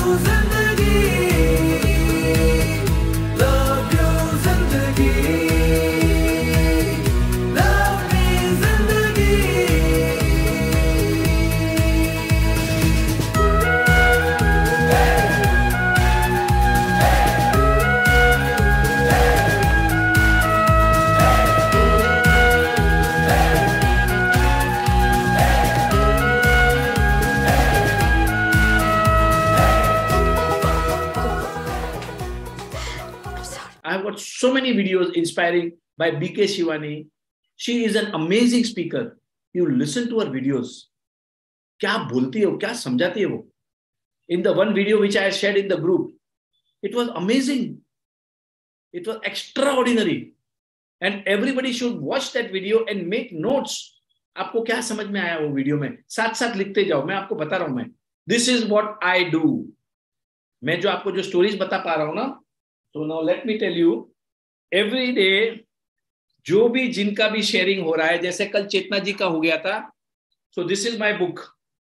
So many videos inspiring by BK Shivani. She is an amazing speaker. You listen to her videos. क्या बोलती है वो, क्या समझाती है वो. In the one video which I shared in the group, it was amazing. It was extraordinary. And everybody should watch that video and make notes. आपको क्या समझ में आया वो वीडियो में, साथ साथ लिखते जाओ. मैं आपको बता रहा हूं, मैं This is what I do. मैं जो आपको जो स्टोरीज बता पा रहा हूं ना, so now let me tell you, every day जो भी जिनका भी शेयरिंग हो रहा है, जैसे कल चेतना जी का हो गया था. So this is my book.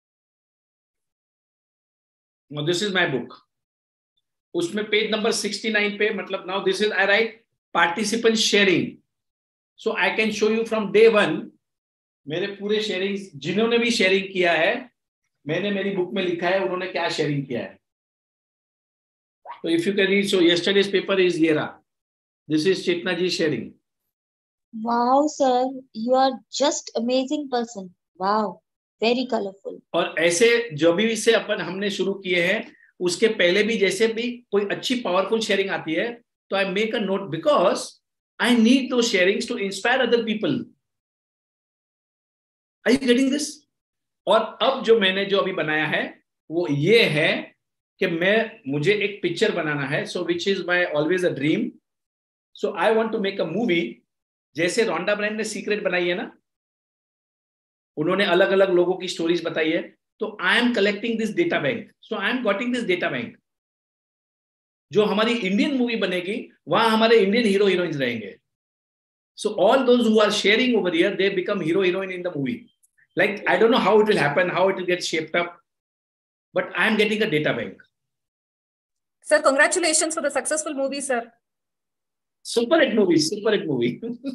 Now this is my book. उसमें पेज नंबर 69 पे, मतलब now this is I write participant sharing. So I can show you from day one मेरे पूरे शेयरिंग, जिन्होंने भी शेयरिंग किया है, मैंने मेरी बुक में लिखा है उन्होंने क्या शेयरिंग किया है. So if you can read, so yesterday's paper is Yera. This is Chetna ji sharing. Wow, sir, you are just amazing person. Wow, very colorful. और ऐसे जो भी से अपन हमने शुरू किए हैं, उसके पहले भी जैसे भी कोई अच्छी पावरफुल शेयरिंग आती है, तो I make a note because I need those sharings to inspire other people. Are you getting this? और अब जो मैंने जो अभी बनाया है वो ये है कि मुझे एक पिक्चर बनाना है. So which is my always a dream. So I want to make a movie. जैसे रोंडा ब्रायन ने सीक्रेट बनाई है ना, उन्होंने अलग अलग लोगों की स्टोरीज बताई है. तो I am collecting this data bank. So I am getting this data bank. जो हमारी इंडियन मूवी बनेगी वहां हमारे इंडियन हीरो हीरोइंस रहेंगे. So all those who are sharing over here, they become hero heroine in the movie. Like I don't know how it will happen, how it will get shaped up, but I am getting a data bank. Sir, congratulations for the successful movie, sir. Super hit movie, super hit movie.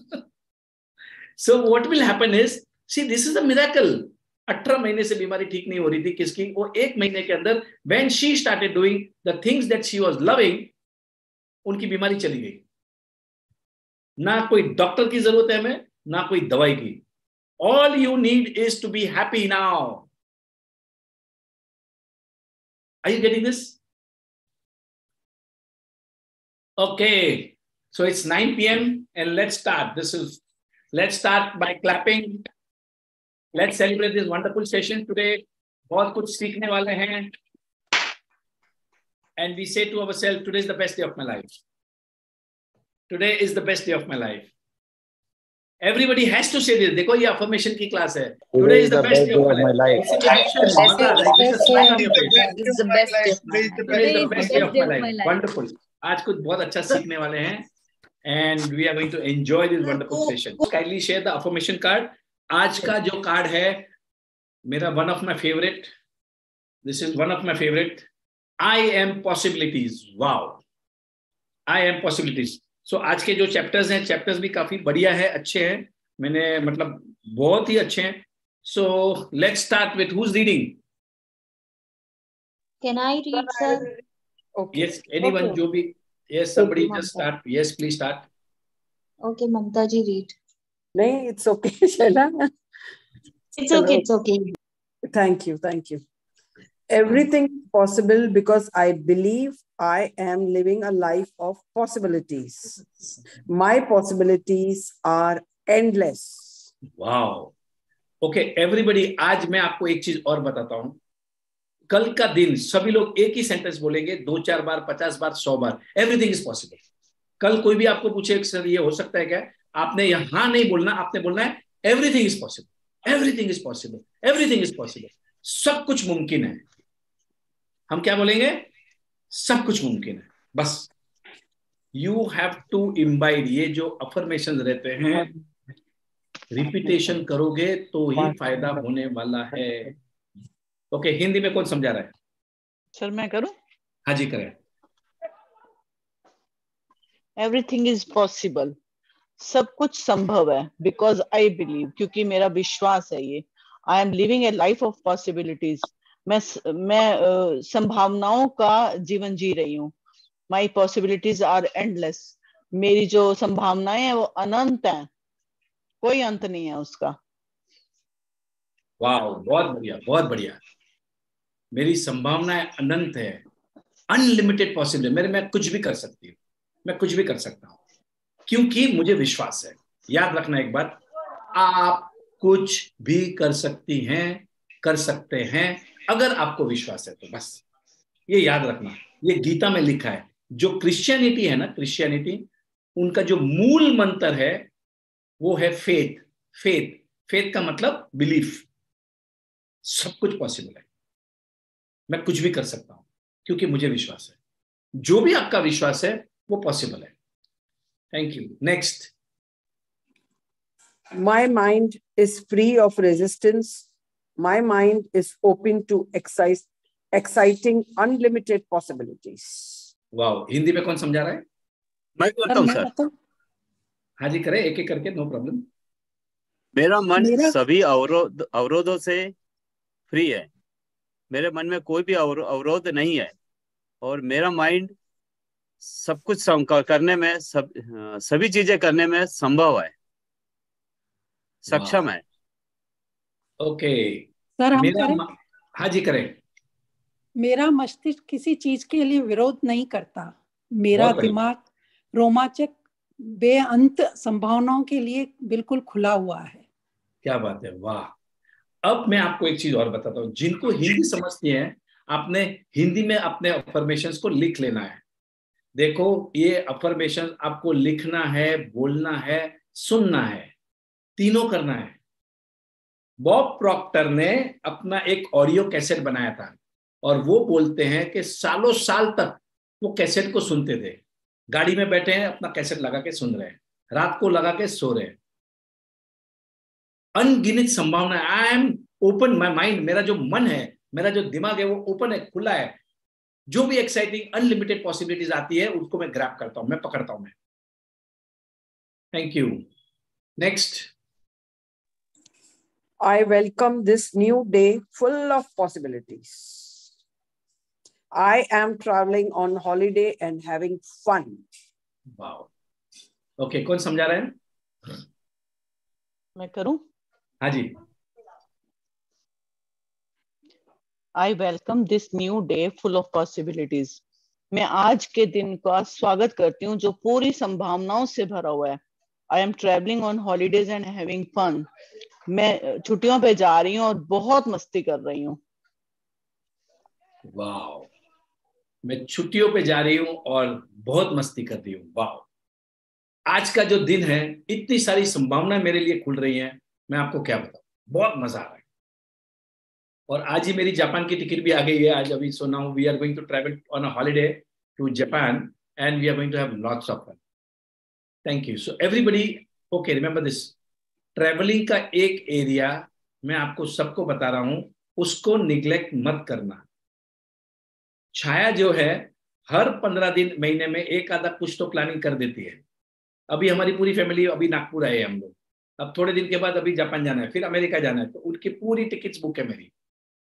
So what will happen is, see, this is a miracle. 18 महीने से बीमारी ठीक नहीं हो रही थी किसकी, वो 1 महीने के अंदर when she started doing the things that she was loving, उनकी बीमारी चली गई. ना कोई डॉक्टर की जरूरत है हमें, ना कोई दवाई की. All you need is to be happy now. Are you getting this? Okay, so it's 9 p.m. and let's start. Let's start by clapping. Let's celebrate this wonderful session today. बहुत कुछ सीखने वाले हैं. And we say to ourselves, today is the best day of my life. Today is the best day of my life. Everybody has to say this. देखो ये affirmation की class है. Today is the best day of my life. It's the best day of my life. Today is the best day of my life. Wonderful. आज कुछ बहुत अच्छा सीखने वाले हैं. And we are going to enjoy this wonderful session. Kindly share the affirmation card. आज का जो कार्ड है मेरा one of my favorite. This is one of my favorite. I am possibilities. Wow. I am possibilities. So आज के जो chapters हैं, chapters भी काफी बढ़िया है, अच्छे हैं. मैंने मतलब बहुत ही अच्छे हैं. So let's start with who's reading? Can I read, sir? Okay. Yes, anyone, Okay. जो भी. Yes, somebody Okay, just start. Yes, please start. Okay, Mamta ji, read. नहीं, it's okay, Shaila. It's okay, it's okay. Thank you, thank you. Everything is possible because I believe I am living a life of possibilities. My possibilities are endless. Wow. Okay, everybody, आज मैं आपको एक चीज और बताता हूं. कल का दिन सभी लोग एक ही सेंटेंस बोलेंगे, 2-4 बार, 50 बार, 100 बार. Everything is possible. कल कोई भी आपको पूछे सर ये हो सकता है क्या, आपने यहां नहीं बोलना, आपने बोलना है everything is possible, everything is possible, everything is possible. सब कुछ मुमकिन है. हम क्या बोलेंगे? सब कुछ मुमकिन है. बस यू हैव टू इम्बाइड. ये जो अफर्मेशन रहते हैं, रिपीटेशन करोगे तो ही फायदा होने वाला है. ओके, हिंदी में कौन समझा रहा है? सर मैं करूं? हाँ जी करें। एवरीथिंग इज पॉसिबल, सब कुछ संभव है, बिकॉज आई बिलीव, क्योंकि मेरा विश्वास है ये। I am living a life of possibilities, मैं संभावनाओं का जीवन जी रही हूँ। माई पॉसिबिलिटीज आर एंडलेस, मेरी जो संभावनाएं हैं वो अनंत हैं, कोई अंत नहीं है उसका। वाह, बहुत बढ़िया, बहुत बढ़िया। मेरी संभावनाएं अनंत है, अनलिमिटेड पॉसिबल है। मैं कुछ भी कर सकती हूँ, मैं कुछ भी कर सकता हूँ क्योंकि मुझे विश्वास है। याद रखना एक बात, आप कुछ भी कर सकती हैं, कर सकते हैं अगर आपको विश्वास है तो। बस ये याद रखना, ये गीता में लिखा है। जो क्रिश्चियनिटी है ना, क्रिश्चियनिटी, उनका जो मूल मंत्र है वो है फेथ। फेथ, फेथ का मतलब बिलीफ। सब कुछ पॉसिबल है, मैं कुछ भी कर सकता हूं क्योंकि मुझे विश्वास है। जो भी आपका विश्वास है वो पॉसिबल है। Thank you. Next. My mind is free of resistance. My mind is open to exciting, unlimited possibilities. वाह, हिंदी में कौन समझा रहा है? मैं करता हूँ सर। हाँ जी करें, एक एक करके, नो प्रॉब्लम। मेरा मन सभी अवरोधों से फ्री है। मेरे मन में कोई भी अवरोध नहीं है और मेरा माइंड सब कुछ करने में, सभी चीजें करने में संभव है, सक्षम है। ओके सर हम मेरा करें? हाँ जी करें। मेरा मस्तिष्क किसी चीज के लिए विरोध नहीं करता। मेरा दिमाग रोमांचक बेअंत संभावनाओं के लिए बिल्कुल खुला हुआ है। क्या बात है, वाह। अब मैं आपको एक चीज और बताता हूँ। जिनको हिंदी समझती है, आपने हिंदी में अपने अफर्मेशंस को लिख लेना है। देखो, ये अफर्मेशन आपको लिखना है, बोलना है, सुनना है, तीनों करना है। बॉब प्रॉक्टर ने अपना एक ऑडियो कैसेट बनाया था और वो बोलते हैं कि सालों साल तक वो कैसेट को सुनते थे। गाड़ी में बैठे हैं, अपना कैसेट लगा के सुन रहे हैं, रात को लगा के सो रहे हैं। अनगिनत संभावना। I am open, my mind, मेरा जो मन है, मेरा जो दिमाग है वो ओपन है, खुला है। जो भी एक्साइटिंग अनलिमिटेड पॉसिबिलिटीज आती है उसको मैं ग्रैब करता हूं, मैं पकड़ता हूं मैं। Thank you. Next. I welcome this new day full of possibilities. I am traveling on holiday and having fun. Wow. Okay, कौन समझा रहा है? मैं करूं? हाँ जी। I welcome this new day full of possibilities. मैं आज के दिन का स्वागत करती हूँ जो पूरी संभावनाओं से भरा हुआ है। I am travelling on holidays and having fun. मैं छुट्टियों पे जा रही हूँ और बहुत मस्ती कर रही हूँ। वाह, मैं छुट्टियों पे जा रही हूँ और बहुत मस्ती कर रही हूँ। वाह, आज का जो दिन है, इतनी सारी संभावनाएं मेरे लिए खुल रही हैं, मैं आपको क्या बताऊं, बहुत मजा आ रहा है। और आज ही मेरी जापान की टिकट भी आ गई है आज अभी। So now we are going to travel on a holiday to Japan and we are going to have lots of fun. Thank you. So everybody, okay, remember this, travelling का एक area मैं आपको सबको बता रहा हूं, उसको निग्लेक्ट मत करना। छाया जो है, हर 15 दिन महीने में एक आधा कुछ तो प्लानिंग कर देती है। अभी हमारी पूरी फैमिली अभी नागपुर आए हम लोग, अब थोड़े दिन के बाद अभी जापान जाना है, फिर अमेरिका जाना है, तो उनकी पूरी टिकट्स बुक है मेरी।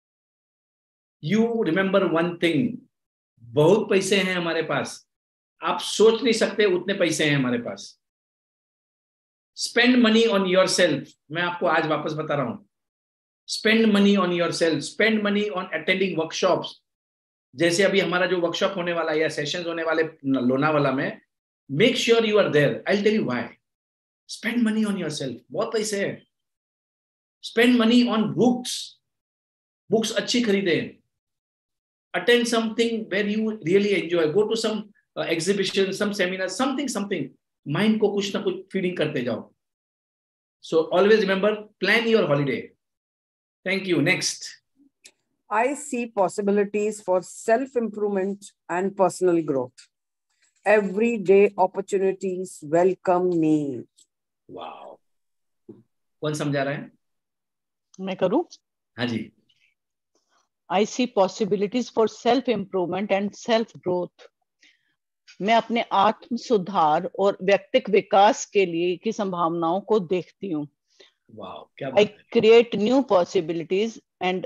यू रिमेंबर वन थिंग, बहुत पैसे हैं हमारे पास, आप सोच नहीं सकते उतने पैसे हैं हमारे पास। Spend money on yourself. मैं आपको आज वापस बता रहा हूं, spend money on yourself, spend money on attending workshops. जैसे अभी हमारा जो वर्कशॉप होने वाला है या सेशंस होने वाले लोनावाला में, make sure you are there. I will tell you why. Spend money on yourself, बहुत पैसे हैं। Spend money on books, books अच्छी खरीदे। Attend something where you really enjoy, go to some exhibition, some seminar, something. Mind को कुछ ना कुछ feeding करते जाओ। So always remember, plan your holiday. Thank you. Next. I see possibilities for self-improvement and personal growth. Everyday opportunities welcome me. Wow, कौन समझा रहा है? मैं करूं? हाँ जी। I see possibilities for self improvement and self growth. मैं अपने आत्म सुधार और व्यक्तिगत विकास के लिए की संभावनाओं को देखती हूँ. वाह, क्या I बात है. create new possibilities and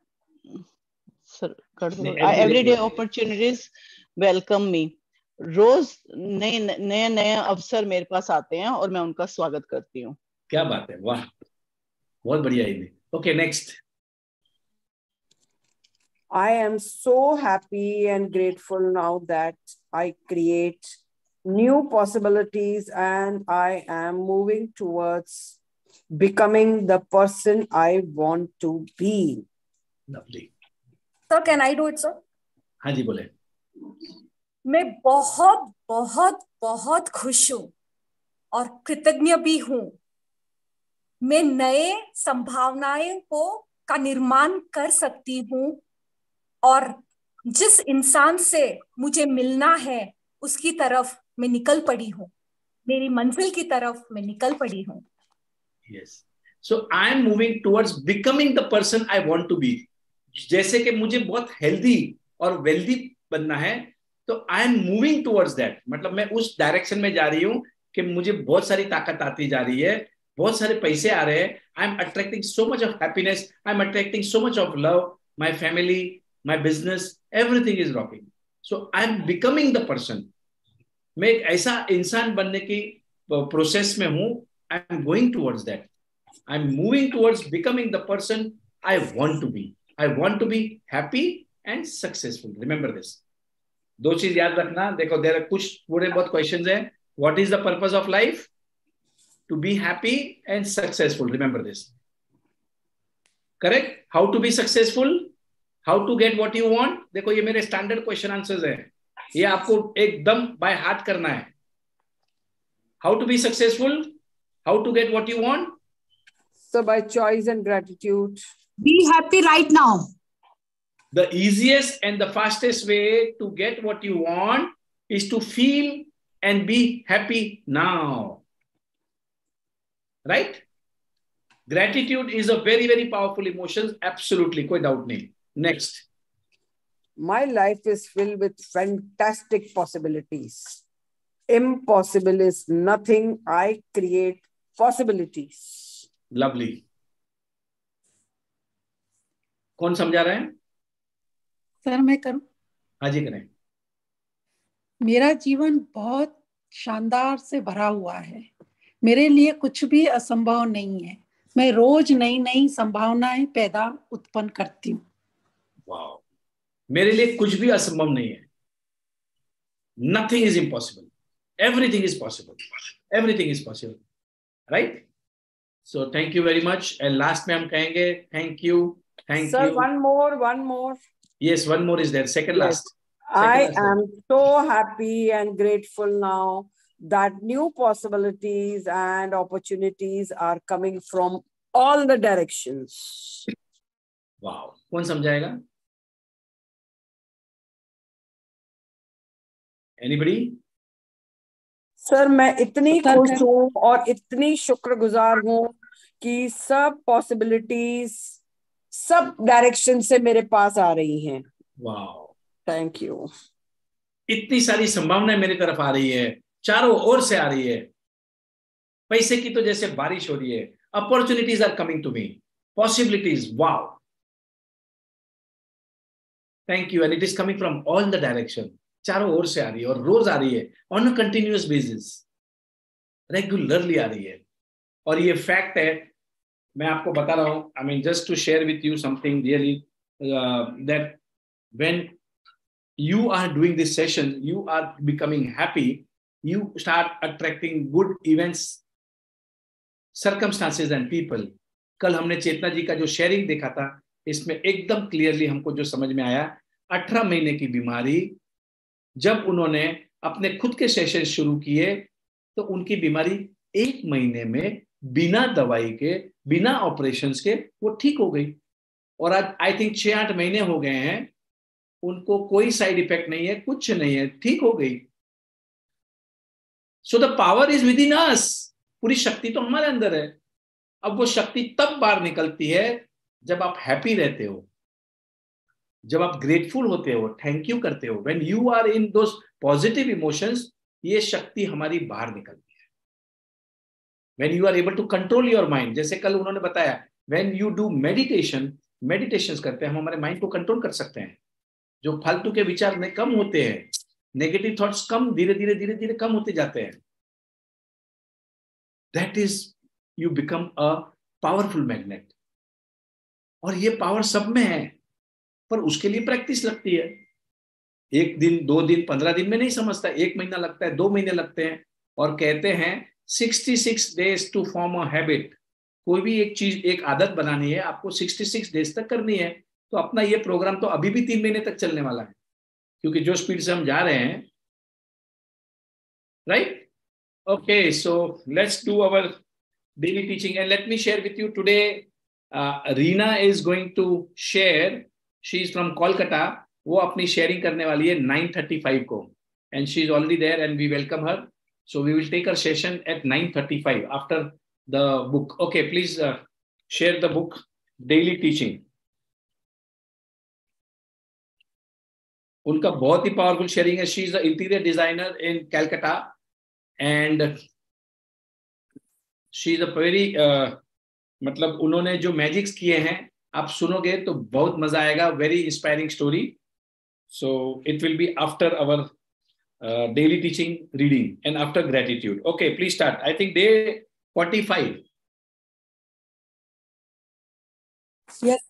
नहीं, everyday opportunities welcome me. रोज नए अवसर मेरे पास आते हैं और मैं उनका स्वागत करती हूँ. क्या बात है, वाह, बहुत बढ़िया image. Okay, next. I am so happy and grateful now that I create new possibilities and I am moving towards becoming the person I want to be. Lovely. Sir, can I do it, sir? हाँ जी, बोले. मैं बहुत बहुत बहुत खुश हूँ और कृतज्ञ भी हूँ. मैं नए संभावनाएं का निर्माण कर सकती हूँ और जिस इंसान से मुझे मिलना है उसकी तरफ मैं निकल पड़ी हूँ. मेरी मंजिल की तरफ मैं निकल पड़ी हूँ. Yes. So I am moving towards becoming the person I want to be. जैसे कि मुझे बहुत हेल्दी और वेल्दी बनना है, तो I am moving towards that. मतलब मैं उस डायरेक्शन में जा रही हूँ कि मुझे बहुत सारी ताकत आती जा रही है, बहुत सारे पैसे आ रहे हैं. I am attracting so much of happiness, I am attracting so much of love, my family, my business, everything is rocking. So I am becoming the person. मैं एक ऐसा इंसान बनने की प्रोसेस में हूँ. I am going towards that. I am moving towards becoming the person I want to be. I want to be happy and successful. Remember this. दो चीज याद रखना. देखो, देर कुछ थोड़े बहुत क्वेश्चंस हैं. What is the purpose of life? To be happy and successful. Remember this. Correct? How to be successful? How to get what you want? देखो, ये मेरे स्टैंडर्ड क्वेश्चन आंसर्स हैं. ये आपको एकदम बाय हार्ट करना है. How to be successful? How to get what you want? So by choice and gratitude. Be happy right now. The easiest and the fastest way to get what you want is to feel and be happy now. Right? Gratitude is a very, very powerful emotion. Absolutely. कोई doubt नहीं. Next. My life is filled with fantastic possibilities. Impossible is nothing. I create possibilities. Lovely. कौन समझा रहे हैं? Sir मैं करूं? हाँ जी, करें. मेरा जीवन बहुत शानदार से भरा हुआ है. मेरे लिए कुछ भी असंभव नहीं है. मैं रोज नई नई संभावनाएं उत्पन्न करती हूँ. वाह, मेरे लिए कुछ भी असंभव नहीं है. Nothing is impossible. Everything is possible. Everything is possible. Right? So thank you very much. And last में हम कहेंगे thank you. Thank Sir, you. one more. Yes, one more is there. Second Yes. last. I am so happy and grateful now that new possibilities and opportunities are coming from all the directions. Wow. कौन समझाएगा? Anybody? Sir, मैं इतनी खुश हूँ और इतनी शुक्रगुजार हूँ कि सब पॉसिबिलिटीज सब डायरेक्शन से मेरे पास आ रही हैं. वाह, थैंक यू. इतनी सारी संभावनाएं मेरी तरफ आ रही है, चारों ओर से आ रही है. पैसे की तो जैसे बारिश हो रही है. Opportunities are coming to me. Possibilities, wow. Thank you. And it is coming from all the direction. चारों ओर से आ रही है और रोज आ रही है. On a continuous basis, regularly आ रही है. और ये फैक्ट है, मैं आपको बता रहा हूं. I mean, just to share with you something really, that when you are doing this session, you are becoming happy, you start attracting good events, circumstances and people. कल हमने चेतना जी का जो शेयरिंग देखा था, इसमें एकदम क्लियरली हमको जो समझ में आया, 18 महीने की बीमारी, जब उन्होंने अपने खुद के सेशन शुरू किए तो उनकी बीमारी 1 महीने में बिना दवाई के, बिना ऑपरेशंस के वो ठीक हो गई. और आज आई थिंक 6-8 महीने हो गए हैं, उनको कोई साइड इफेक्ट नहीं है, कुछ नहीं है, ठीक हो गई. So the power is within us. पूरी शक्ति तो हमारे अंदर है. अब वो शक्ति तब बाहर निकलती है जब आप हैप्पी रहते हो. जब आप ग्रेटफुल होते हो, थैंक यू करते हो, when you are in those positive emotions, ये शक्ति हमारी बाहर निकलती है। When you are able to control your mind, जैसे कल उन्होंने बताया, व्हेन यू डू मेडिटेशंस करते हैं, हम हमारे माइंड को कंट्रोल कर सकते हैं। जो फालतू के विचार में कम होते हैं, नेगेटिव थॉट्स कम, धीरे धीरे कम होते जाते हैं। That is, you become a powerful magnet. और ये पावर सब में है, पर उसके लिए प्रैक्टिस लगती है। 1 दिन, 2 दिन, 15 दिन में नहीं समझता, 1 महीना लगता है, 2 महीने लगते हैं। और कहते हैं 66 days to form a habit. कोई भी एक चीज, एक आदत बनानी है, आपको 66 डेज तक करनी है। तो अपना ये प्रोग्राम तो अभी भी 3 महीने तक चलने वाला है, क्योंकि जो स्पीड से हम जा रहे हैं, right? Okay, so let's do our daily teaching, and let me share with you today. Reena is going to share. She is from Kolkata. वो अपनी sharing करने वाली है 9:35 को, and she is already there, and we welcome her. So we will take her session at 9:35 after the book. Okay, please share the book, Daily Teaching. उनका बहुत ही powerful sharing है. She is the interior designer in Calcutta, and she is a very, मतलब उन्होंने जो magics किए हैं, आप सुनोगे तो बहुत मजा आएगा. Very inspiring story. So it will be after our daily teaching reading and after gratitude. Okay, please start. I think day 45. Yes.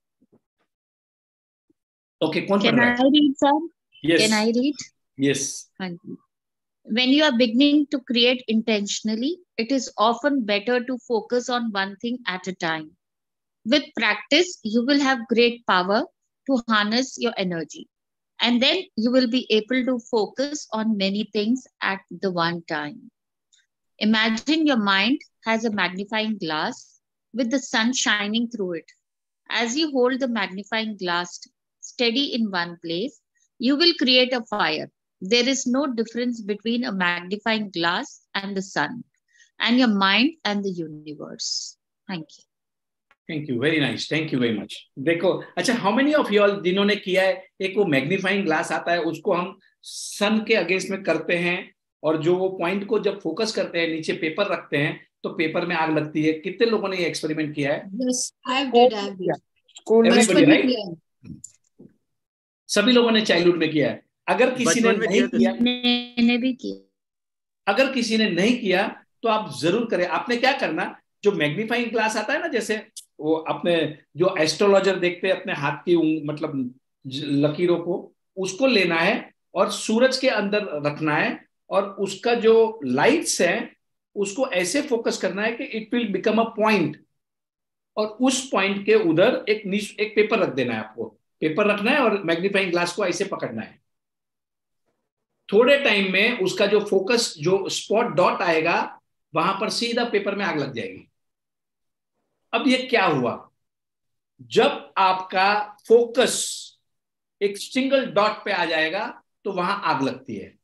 Okay, कौन पढ़ Can रहा है? I read, sir? Yes. Can I read? Yes. When you are beginning to create intentionally, it is often better to focus on one thing at a time. With practice, you will have great power to harness your energy. And then you will be able to focus on many things at the one time. Imagine your mind has a magnifying glass with the sun shining through it. As you hold the magnifying glass steady in one place, you will create a fire. There is no difference between a magnifying glass and the sun, and your mind and the universe. Thank you. Thank you, very nice, thank you very much. देखो, अच्छा, how many of you all जिन्होंने किया है, एक वो magnifying glass आता है, उसको हम सन के अगेंस्ट में करते हैं, और जो वो पॉइंट को जब फोकस करते हैं, नीचे पेपर रखते हैं, तो पेपर में आग लगती है. कितने लोगों ने ये एक्सपेरिमेंट किया है? Yes, I did. I did. Everybody, बचपन में right? किया है. सभी लोगों ने चाइल्डहुड में किया है. अगर किसी ने बचपन में नहीं किया, मैंने भी किया. अगर किसी ने नहीं किया तो आप जरूर करें. आपने क्या करना, जो मैग्नीफाइंग ग्लास आता है ना, जैसे वो अपने जो एस्ट्रोलॉजर देखते हैं अपने हाथ की मतलब लकीरों को, उसको लेना है और सूरज के अंदर रखना है, और उसका जो लाइट्स है उसको ऐसे फोकस करना है कि it will become a point, और उस पॉइंट के उधर एक पेपर रख देना है. आपको पेपर रखना है और मैग्नीफाइंग ग्लास को ऐसे पकड़ना है. थोड़े टाइम में उसका जो फोकस, जो स्पॉट डॉट आएगा, वहां पर सीधा पेपर में आग लग जाएगी. अब ये क्या हुआ, जब आपका फोकस एक सिंगल डॉट पे आ जाएगा तो वहां आग लगती है.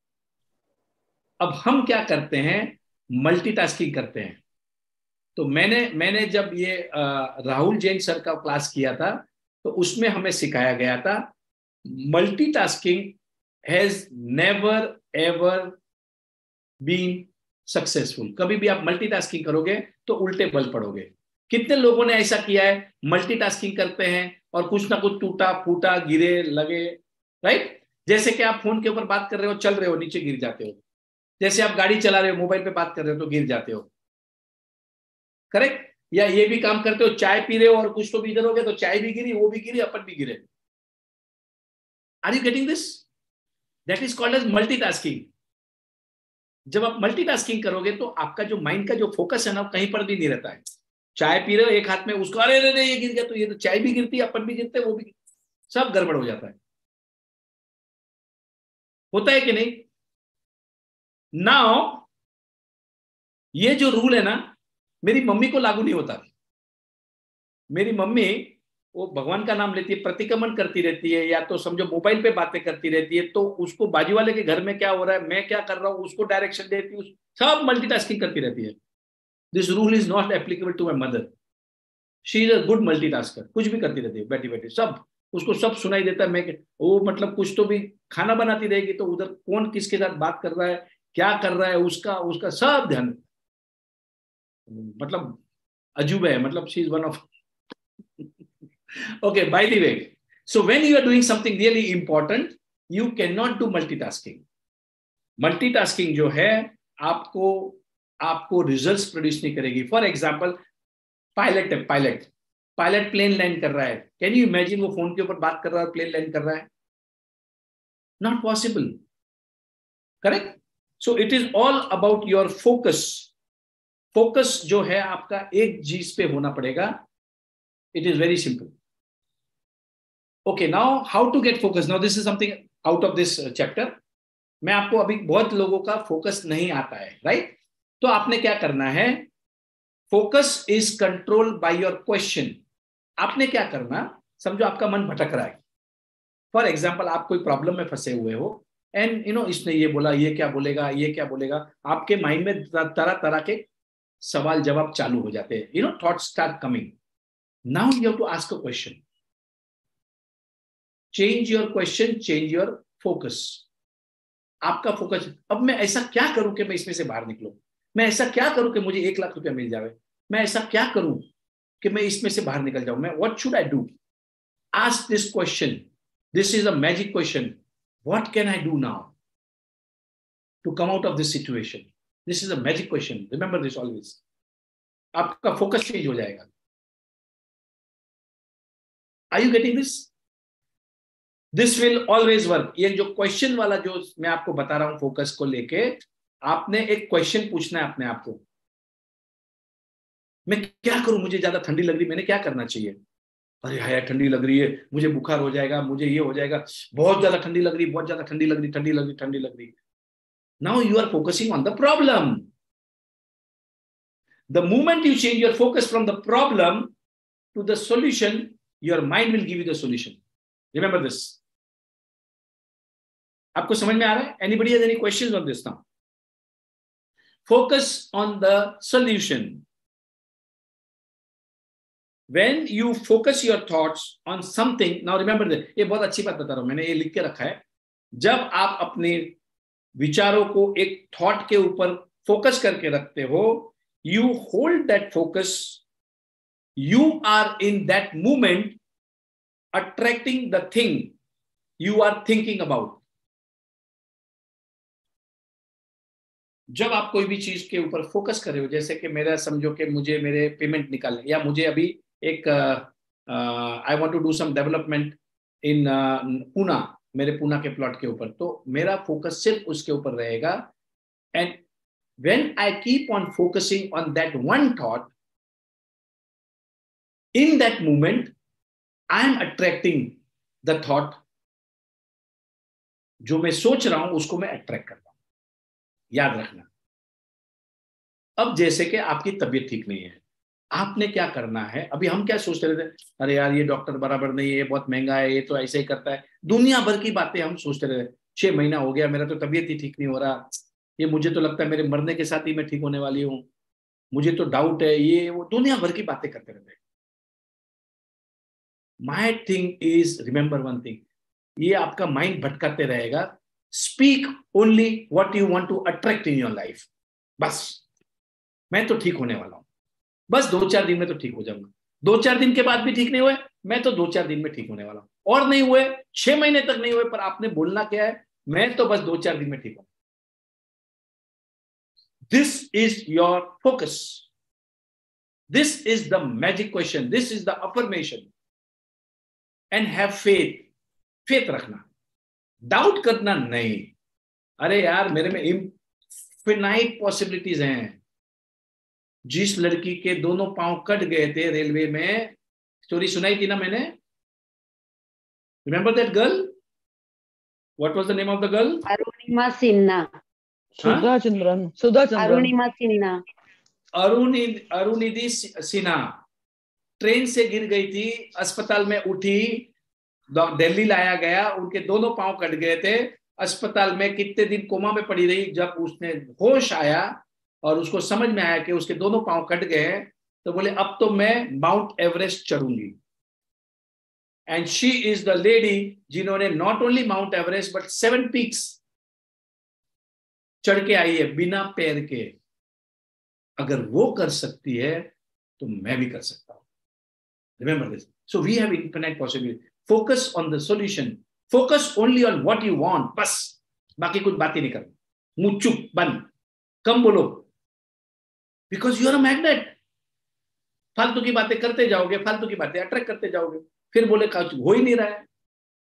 अब हम क्या करते हैं, मल्टीटास्किंग करते हैं. तो मैंने जब ये राहुल जैन सर का क्लास किया था, तो उसमें हमें सिखाया गया था, multitasking has never ever been successful. कभी भी आप मल्टीटास्किंग करोगे तो उल्टे बल पड़ोगे. कितने लोगों ने ऐसा किया है, मल्टीटास्किंग करते हैं और कुछ ना कुछ टूटा फूटा, गिरे, लगे, राइट? जैसे कि आप फोन के ऊपर बात कर रहे हो, चल रहे हो, नीचे गिर जाते हो. जैसे आप गाड़ी चला रहे हो, मोबाइल पे बात कर रहे हो, तो गिर जाते हो, करेक्ट? या ये भी काम करते हो, चाय पी रहे हो और कुछ तो भी इधर हो गया, तो चाय भी गिरी, वो भी गिरी, अपन भी गिरे. Are you getting this? That is called as multitasking. जब आप मल्टीटास्किंग करोगे तो आपका जो माइंड का जो फोकस है ना, कहीं पर भी नहीं रहता है. चाय पी रहे हो, एक हाथ में उसको, अरे अरे ये गिर गया, तो ये तो चाय भी गिरती है, अपन भी गिरते, वो भी, सब गड़बड़ हो जाता है. होता है कि नहीं? नाउ ये जो रूल है ना, मेरी मम्मी को लागू नहीं होता. मेरी मम्मी, वो भगवान का नाम लेती है, प्रतिक्रमण करती रहती है, या तो समझो मोबाइल पे बातें करती रहती है, तो उसको बाजू वाले के घर में क्या हो रहा है, मैं क्या कर रहा हूं, उसको डायरेक्शन देती हूँ, सब मल्टीटास्किंग करती रहती है. This rule is not applicable to my mother. She is a good multitasker. कुछ भी करती रहती है, बैठी बैठी सब. उसको सब सुनाई देता है। मैं वो मतलब कुछ तो भी खाना बनाती रहेगी तो उधर कौन किसके साथ बात कर रहा है, क्या कर रहा है, उसका उसका सब ध्यान, मतलब अजूबा है, मतलब she is one of okay, by the way, so when you are doing something really important, you cannot do multitasking. Multitasking जो है आपको आपको रिजल्ट्स प्रोड्यूस नहीं करेगी। फॉर एग्जांपल पायलट है, पायलट प्लेन लैंड कर रहा है, कैन यू इमेजिन वो फोन के ऊपर बात कर रहा है और प्लेन लैंड कर रहा है? Not possible, correct? So it is all about your focus. Focus जो है आपका एक चीज पे होना पड़ेगा। It is very simple. Okay, now how to get focus. Now this is something out of this chapter. मैं आपको अभी, बहुत लोगों का फोकस नहीं आता है, राइट? तो आपने क्या करना है, focus is control by your question. आपने क्या करना, समझो आपका मन भटक रहा है। फॉर एग्जाम्पल आप कोई प्रॉब्लम में फंसे हुए हो एंड इसने ये बोला, ये क्या बोलेगा, ये क्या बोलेगा, आपके माइंड में तरह तरह के सवाल जवाब चालू हो जाते हैं, thoughts start coming. Now you have to ask a question, change your question, change your focus. आपका फोकस, अब मैं ऐसा क्या करूं कि मैं इसमें से बाहर निकलूं, मैं ऐसा क्या करूं कि मुझे 1 लाख रुपया मिल जाए, मैं ऐसा क्या करूं कि मैं इसमें से बाहर निकल जाऊं, मैं what should I do? Ask this question, this is a magic question, what can I do now to come out of this situation? This is a magic question, remember this always. आपका focus change हो जाएगा। Are you getting this? This will always work. ये जो question वाला जो मैं आपको बता रहा हूं फोकस को लेके, आपने एक क्वेश्चन पूछना है अपने आप को, मैं क्या करूं, मुझे ज्यादा ठंडी लग रही, मैंने क्या करना चाहिए? अरे हाय ठंडी लग रही है, मुझे बुखार हो जाएगा, मुझे ये हो जाएगा, बहुत ज्यादा ठंडी लग रही, बहुत ज्यादा ठंडी लग रही, ठंडी लग रही, ठंडी लग रही। Now you are focusing on the problem. The moment you change your focus from the problem to the solution, your mind will give you the solution. Remember this. आपको समझ में आ रहा है? Anybody has any questions on this now? Focus on the solution. When you focus your thoughts on something, now remember that, ये बहुत अच्छी बात बता रहा हूं, मैंने ये लिख के रखा है। जब आप अपने विचारों को एक थॉट के ऊपर फोकस करके रखते हो, you hold that focus, you are in that moment attracting the thing you are thinking about. जब आप कोई भी चीज के ऊपर फोकस कर रहे हो, जैसे कि मेरा समझो कि मुझे मेरे पेमेंट निकालने, या मुझे अभी एक I want to do some development in Poona, मेरे पूना के प्लॉट के ऊपर, तो मेरा फोकस सिर्फ उसके ऊपर रहेगा। And when I keep on focusing on that one thought, in that moment I am attracting the thought. जो मैं सोच रहा हूं उसको मैं अट्रैक्ट कर रहा हूं। याद रखना। अब जैसे कि आपकी तबीयत ठीक नहीं है, आपने क्या करना है, अभी हम क्या सोचते रहते हैं, अरे यार ये डॉक्टर बराबर नहीं है, ये बहुत महंगा है, ये तो ऐसे ही करता है, दुनिया भर की बातें हम सोचते रहते। 6 महीना हो गया, मेरा तो तबीयत ही ठीक नहीं हो रहा, ये मुझे तो लगता है मेरे मरने के साथ ही मैं ठीक होने वाली हूँ, मुझे तो डाउट है, ये वो दुनिया भर की बातें करते रहते हैं। My thing is, remember one thing, ये आपका माइंड भटकाते रहेगा। Speak only what you want to attract in your life. बस मैं तो ठीक होने वाला हूं, बस 2-4 दिन में तो ठीक हो जाऊंगा, 2-4 दिन के बाद भी ठीक नहीं हुए, मैं तो 2-4 दिन में ठीक होने वाला हूं, और नहीं हुए 6 महीने तक नहीं हुए, पर आपने बोलना क्या है, मैं तो बस 2-4 दिन में ठीक हूं। This is your focus, this is the magic question, this is the affirmation. And have faith, faith रखना, डाउट करना नहीं। अरे यार मेरे में इनफिनाइट पॉसिबिलिटीज हैं। जिस लड़की के दोनों पांव कट गए थे रेलवे में, स्टोरी सुनाई थी ना मैंने, remember that girl? What was the name of the girl? Arunima Sinha. Sudha Chandran, Sudha Chandran, Arunima Sinha, Arunidhi Sinha train से गिर गई थी, अस्पताल में उठी, दिल्ली लाया गया, उनके दोनों पांव कट गए थे, अस्पताल में कितने दिन कोमा में पड़ी रही। जब उसने होश आया और उसको समझ में आया कि उसके दोनों पांव कट गए हैं, तो बोले अब तो मैं माउंट एवरेस्ट चढ़ूंगी। And she is the lady जिन्होंने not only Mount Everest but 7 peaks चढ़ के आई है बिना पैर के. अगर वो कर सकती है तो मैं भी कर सकता हूं. Remember this. So we have infinite possibility. Focus on the solution. Focus only on what you want. बस बाकी कुछ बात ही नहीं करना. मुंह चुप बंद. कम बोलो. Because you are a magnet. फालतू की बातें करते जाओगे, फालतू की बातें अट्रैक्ट करते जाओगे, फिर बोले कुछ हो ही नहीं रहा है.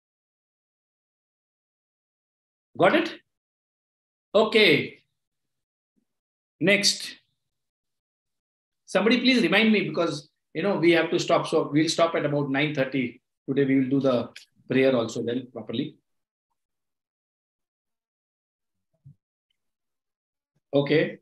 Got it? Okay. Next. Somebody please remind me, because we have to stop. So we'll stop at about 9:30. Today we will do the prayer also then properly. Okay.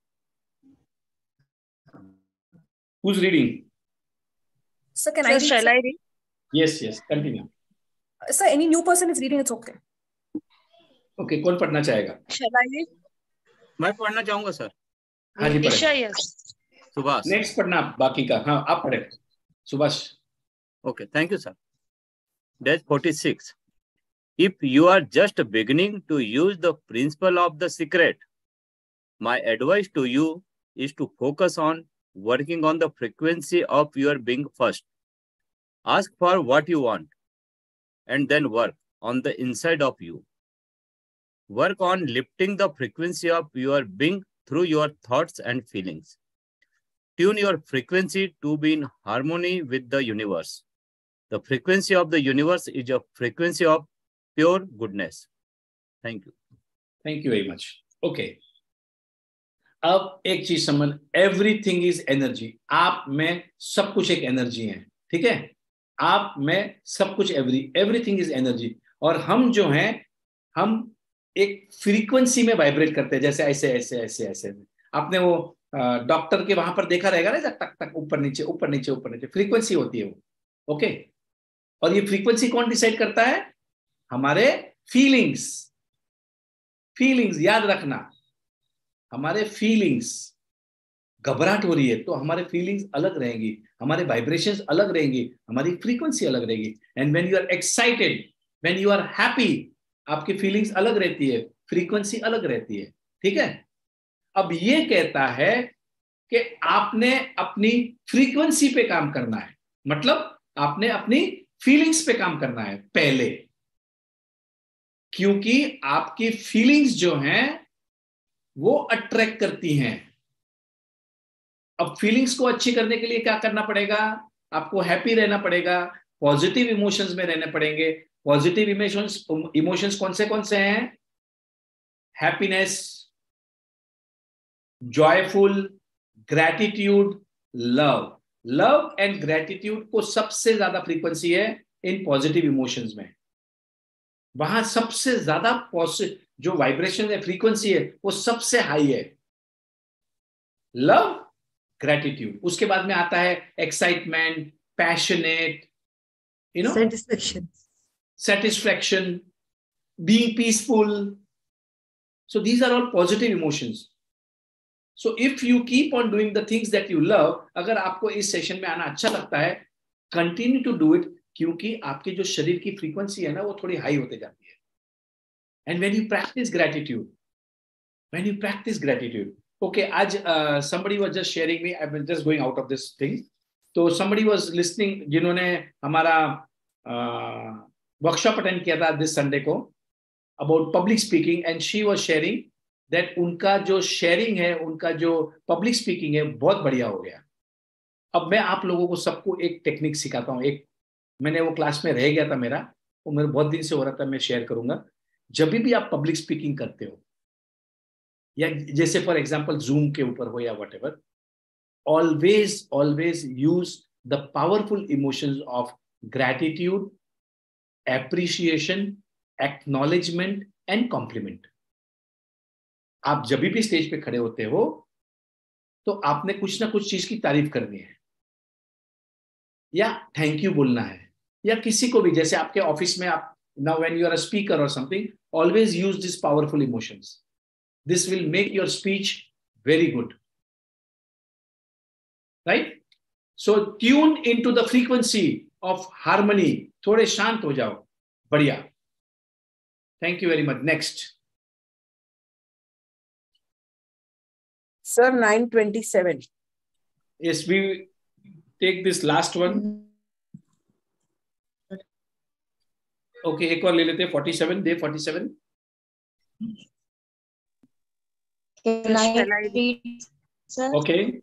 Who's reading? So can I read? Shall I read? Yes, continue. Sir, any new person is reading, it's okay. Okay, कौन पढ़ना चाहेगा? Shall I read? मैं पढ़ना चाहूंगा sir. हाँ जी Isha, पढ़े. yes. Subhash. Next पढ़ना बाकी का. हाँ आप पढ़े. Subhash. Okay, thank you sir. That's 46. If you are just beginning to use the principle of the secret, my advice to you is to focus on working on the frequency of your being first. Ask for what you want and then work on the inside of you. Work on lifting the frequency of your being through your thoughts and feelings. Tune your frequency to be in harmony with the universe. The frequency of the universe is a frequency of pure goodness. Thank you. Thank you very much. Okay. अब एक चीज समझ, everything is energy. आप में सब कुछ एक energy है. ठीक है. आप में सब कुछ एवरीथिंग इज एनर्जी. और हम जो हैं, हम एक फ्रीक्वेंसी में वाइब्रेट करते हैं. जैसे ऐसे ऐसे ऐसे ऐसे. आपने वो डॉक्टर के वहां पर देखा रहेगा ना, टक टक ऊपर नीचे ऊपर नीचे ऊपर नीचे. फ्रीक्वेंसी होती है वो. ओके. और ये फ्रीक्वेंसी कौन डिसाइड करता है? हमारे फीलिंग्स. फीलिंग्स याद रखना. हमारे फीलिंग्स. घबराहट हो रही है तो हमारे फीलिंग्स अलग रहेंगी, हमारे वाइब्रेशंस अलग रहेंगी, हमारी फ्रीक्वेंसी अलग रहेगी. And when you are excited, when you are happy, आपकी फीलिंग्स अलग रहती है, फ्रीक्वेंसी अलग रहती है. ठीक है. अब ये कहता है कि आपने अपनी फ्रीक्वेंसी पे काम करना है. मतलब आपने अपनी फीलिंग्स पे काम करना है पहले, क्योंकि आपकी फीलिंग्स जो हैं वो अट्रैक्ट करती हैं. अब फीलिंग्स को अच्छी करने के लिए क्या करना पड़ेगा? आपको हैप्पी रहना पड़ेगा, पॉजिटिव इमोशंस में रहने पड़ेंगे. पॉजिटिव इमोशंस कौन से हैं? Happiness, joyful, gratitude, love. Love and gratitude को सबसे ज्यादा फ्रीक्वेंसी है इन पॉजिटिव इमोशंस में. वहां सबसे ज्यादा जो वाइब्रेशन है, फ्रीक्वेंसी है, वो सबसे हाई है. Love, gratitude. उसके बाद में आता है excitement, passionate, satisfaction, being peaceful. So these are all positive emotions. So if you keep on doing the things that you love, अगर आपको इस सेशन में आना अच्छा लगता है, continue to do it, क्योंकि आपके जो शरीर की फ्रीक्वेंसी है ना, वो थोड़ी हाई होते जाती है. And when you practice gratitude, okay, आज somebody was just sharing me, I've been just going out of this thing. So somebody was listening, जिन्होंने हमारा वर्कशॉप अटेंड किया था दिस संडे को about public speaking, and she was sharing that उनका जो sharing है, उनका जो पब्लिक स्पीकिंग है, बहुत बढ़िया हो गया. अब मैं आप लोगों को सबको एक टेक्निक सिखाता हूँ. एक मैंने वो क्लास में रह गया था मेरा, वो मेरे बहुत दिन से हो रहा था, मैं शेयर करूंगा. जब भी आप पब्लिक स्पीकिंग करते हो, या जैसे फॉर एग्जांपल जूम के ऊपर हो या whatever, always use the powerful emotions of gratitude, appreciation, acknowledgement and compliment. आप जब भी स्टेज पे खड़े होते हो तो आपने कुछ ना कुछ चीज की तारीफ करनी है, या थैंक यू बोलना है, या किसी को भी, जैसे आपके ऑफिस में आप now when you are a speaker or something, always use these powerful emotions. This will make your speech very good. Right? So tune into the frequency of harmony, थोड़े शांत हो जाओ. बढ़िया. Thank you very much. Next. Sir, 927. Yes, we take this last one. Okay, एक और ले लेते हैं. 47, day 47. Can I read, sir? Okay.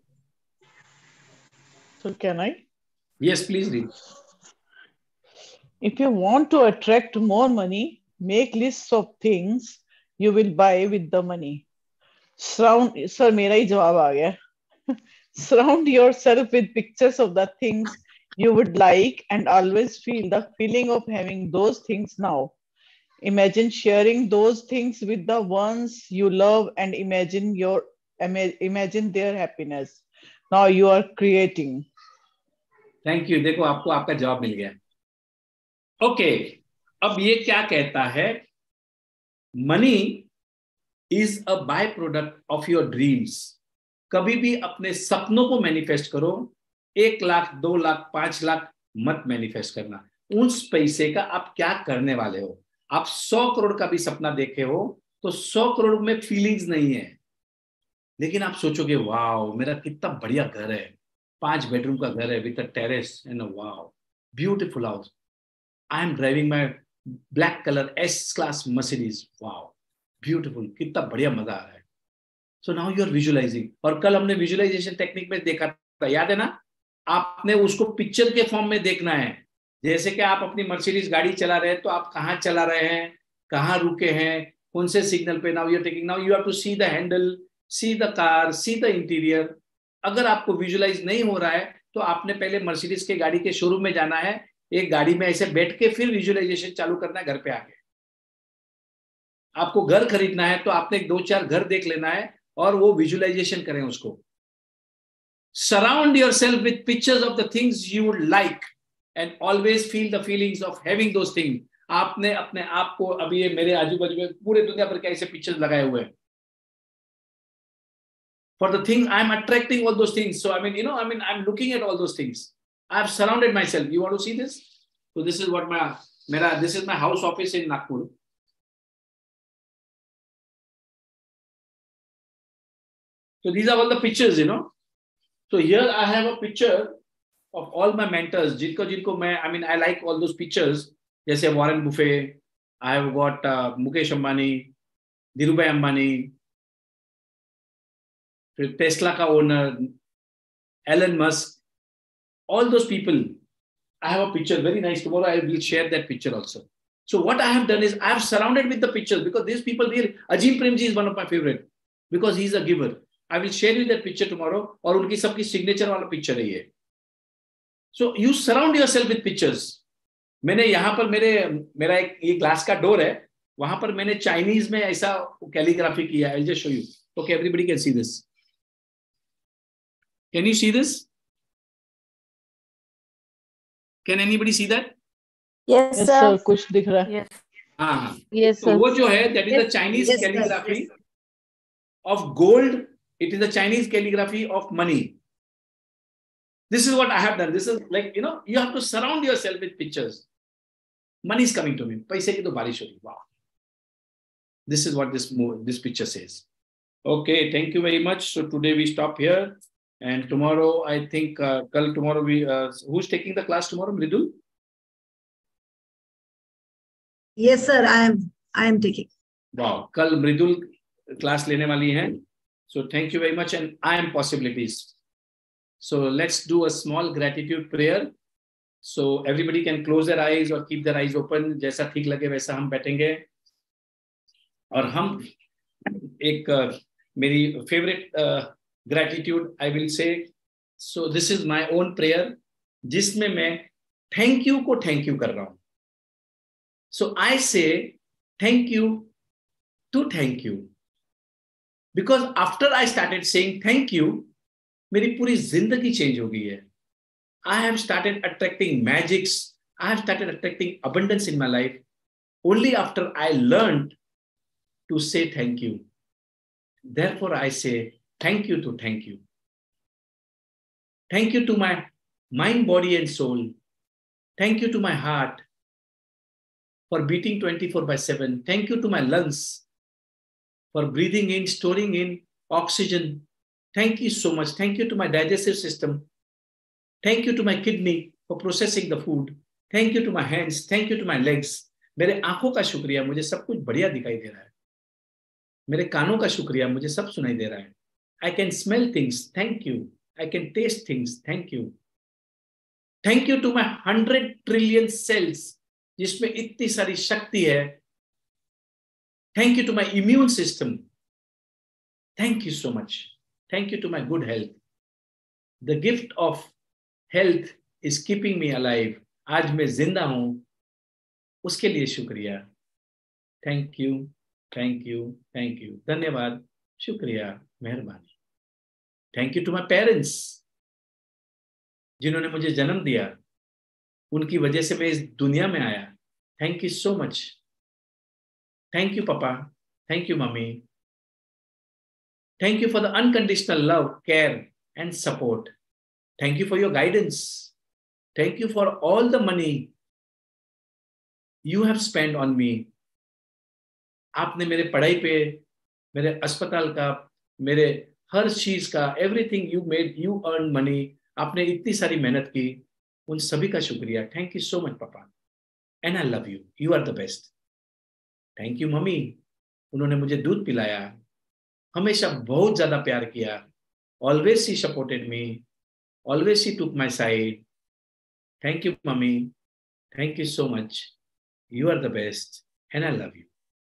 So can I? Yes, please read. If you want to attract more money, make lists of things you will buy with the money. Sir, मेरा ही जवाब आ गया. Surround yourself with pictures of the things you would like and always feel the feeling of having those things now. Imagine sharing those things with the ones you love and imagine their happiness. Now you are creating. Thank you. देखो आपको आपका जवाब मिल गया. Okay. अब ये क्या कहता है? Money is a byproduct of your dreams. कभी भी अपने सपनों को मैनिफेस्ट करो. 1 लाख, 2 लाख, 5 लाख मत मैनिफेस्ट करना. उस पैसे का आप क्या करने वाले हो? आप 100 करोड़ का भी सपना देखे हो तो 100 करोड़ में फीलिंग्स नहीं है, लेकिन आप सोचोगे वाओ मेरा कितना बढ़िया घर है, 5 बेडरूम का घर है with a terrace and wow beautiful house. I am driving my black colour S class Mercedes. Wow beautiful, कितना बढ़िया मजा आ रहा है. So now you are visualising. और कल हमने विजुअलाइजेशन टेक्निक में देखा था, याद है ना? आपने उसको पिक्चर के फॉर्म में देखना है. जैसे कि आप अपनी मर्सिडीज गाड़ी चला रहे हैं तो आप कहाँ चला रहे हैं, कहाँ रुके हैं, कौन से सिग्नल पे. Now you are taking, now you have to see the handle, see the car, see the interior. अगर आपको विजुअलाइज नहीं हो रहा है तो आपने पहले मर्सिडीज के गाड़ी के शोरूम में जाना है, एक गाड़ी में ऐसे बैठ के फिर विजुअलाइजेशन चालू करना है घर पे आके. आपको घर खरीदना है तो आपने 2-4 घर देख लेना है और वो विजुअलाइजेशन करें उसको. Surround yourself with pictures of the things you would like and always feel the feelings of having those things. आपने अपने आप को, अभी ये मेरे आजू बाजू में पूरे दुनिया भर के ऐसे पिक्चर्स लगाए हुए हैं. For the thing I am attracting all those things. So I'm looking at all those things. I have surrounded myself. You want to see this? So this is what this is my house office in Nagpur. So these are all the pictures, So here I have a picture of all my mentors. जिनको मैं, I like all those pictures. जैसे Warren Buffett, I have got Mukesh Ambani, Dhirubhai Ambani, Tesla का owner, Elon Musk, all those people. I have a picture, very nice. Tomorrow I will share that picture also. So what I have done is I have surrounded with the pictures because these people really, Ajim Premji is one of my favorite because he is a giver. I will share you that picture tomorrow. और उनकी सबकी signature वाला picture है ये. So you surround yourself with pictures. मैंने यहाँ पर मेरा एक ये ग्लास का डोर है, वहां पर मैंने चाइनीज में ऐसा कैलीग्राफी किया है. I'll just show you. Okay, everybody can see this. Can you see this? Can anybody see that? Yes, sir. कुछ दिख रहा है. हाँ. Yes, तो sir. वो जो है, that is the Chinese calligraphy of gold. It is the Chinese calligraphy of money. This is what I have done. This is like, you have to surround yourself with pictures. Money is coming to me. पैसे की तो बारिश हो रही. Wow. This is what this picture says. Okay, thank you very much. So today we stop here. And tomorrow, I think, tomorrow who's taking the class tomorrow? Mridul? Yes, sir. I am taking. Wow. Kal Mridul class लेने वाली हैं. So thank you very much. And I am possibilities. So let's do a small gratitude prayer. So everybody can close their eyes or keep their eyes open. जैसा ठीक लगे वैसा हम बैठेंगे. और हम एक मेरी favorite gratitude I will say. So this is my own prayer जिसमें मैं thank you को thank you कर रहा हूँ. So I say thank you to thank you. Because after I started saying thank you, मेरी पूरी जिंदगी चेंज हो गई है. I have started attracting magics. I have started attracting abundance in my life only after I learned to say thank you. Therefore, I say thank you to thank you. Thank you to my mind, body, and soul. Thank you to my heart. for beating 24/7. Thank you to my lungs for breathing in, storing in oxygen. Thank you so much. Thank you to my digestive system. Thank you to my kidney for processing the food. Thank you to my hands. Thank you to my legs. मेरे आंखों का शुक्रिया, मुझे सब कुछ बढ़िया दिखाई दे रहा है. मेरे कानों का शुक्रिया, मुझे सब सुनाई दे रहा है. I can smell things. Thank you. I can taste things. Thank you. Thank you to my 100 trillion cells, जिसमें इतनी सारी शक्ति है. Thank you to my immune system. Thank you so much. Thank you to my good health. The gift of health is keeping me alive. आज मैं जिंदा हूं, उसके लिए शुक्रिया. Thank you, thank you, thank you. धन्यवाद, शुक्रिया, मेहरबानी. Thank you to my parents, जिन्होंने मुझे जन्म दिया. उनकी वजह से मैं इस दुनिया में आया. Thank you so much. Thank you, Papa. Thank you, Mummy. Thank you for the unconditional love, care, and support. Thank you for your guidance. Thank you for all the money you have spent on me. आपने मेरे पढ़ाई पे, मेरे अस्पताल का, मेरे हर चीज का, everything you made, you earned money. आपने इतनी सारी मेहनत की, उन सभी का शुक्रिया. Thank you so much, Papa. And I love you. You are the best. Thank you, Mummy. उन्होंने मुझे दूध पिलाया, हमेशा बहुत ज्यादा प्यार किया. Always she supported me. Always she took my side. Thank you, Mummy. Thank you so much. You are the best, and I love you.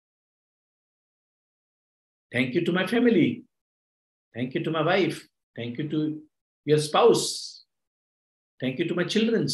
Thank you to my family. Thank you to my wife. Thank you to your spouse. Thank you to my children.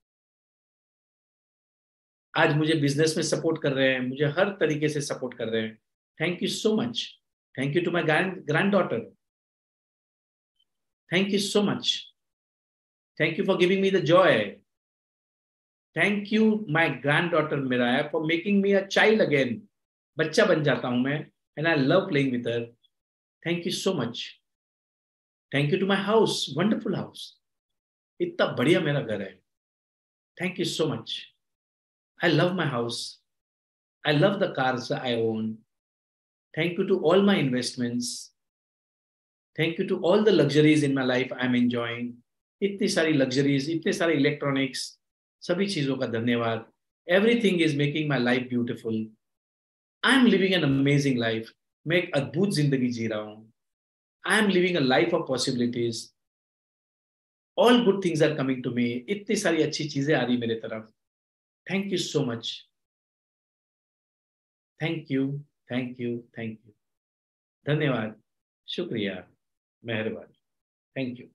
आज मुझे business में support कर रहे हैं, मुझे हर तरीके से support कर रहे हैं. Thank you so much. Thank you to my granddaughter. Thank you so much. Thank you for giving me the joy. Thank you, my granddaughter Miraya, for making me a child again. बच्चा बन जाता हूं मैं, and I love playing with her. Thank you so much. Thank you to my house, wonderful house. इतना बढ़िया मेरा घर है. Thank you so much. I love my house. I love the cars I own. Thank you to all my investments. Thank you to all the luxuries in my life I'm enjoying. इतनी सारी luxuries, इतने सारे electronics, सभी चीजों का धन्यवाद. Everything is making my life beautiful. I'm living an amazing life. मैं एक अद्भुत जिंदगी जी रहा हूँ. I'm living a life of possibilities. All good things are coming to me. इतनी सारी अच्छी चीजें आ रही मेरे तरफ. Thank you so much. Thank you, thank you, thank you. धन्यवाद, शुक्रिया, मेहरबानी. Thank you.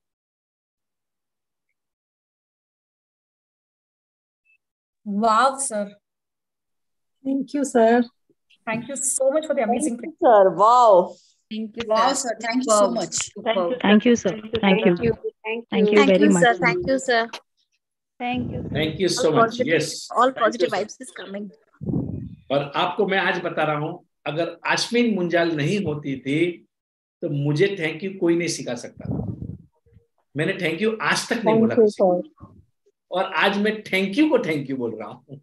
Wow, sir. Thank you, sir. Thank you so much for the amazing. Thank you, sir. Wow. Thank you, Wow, sir. sir. Thank you so much. Thank you, sir. Thank you. Thank you very much. Thank you, sir. Thank you. Thank you so much. Yes. All Thank you, positive sir. vibes is coming. और आपको मैं आज बता रहा हूं, अगर आश्विन मुंजाल नहीं होती थी तो मुझे थैंक यू कोई नहीं सिखा सकता था. मैंने थैंक यू आज तक नहीं बोला किसी को, और आज मैं थैंक यू को थैंक यू बोल रहा हूं.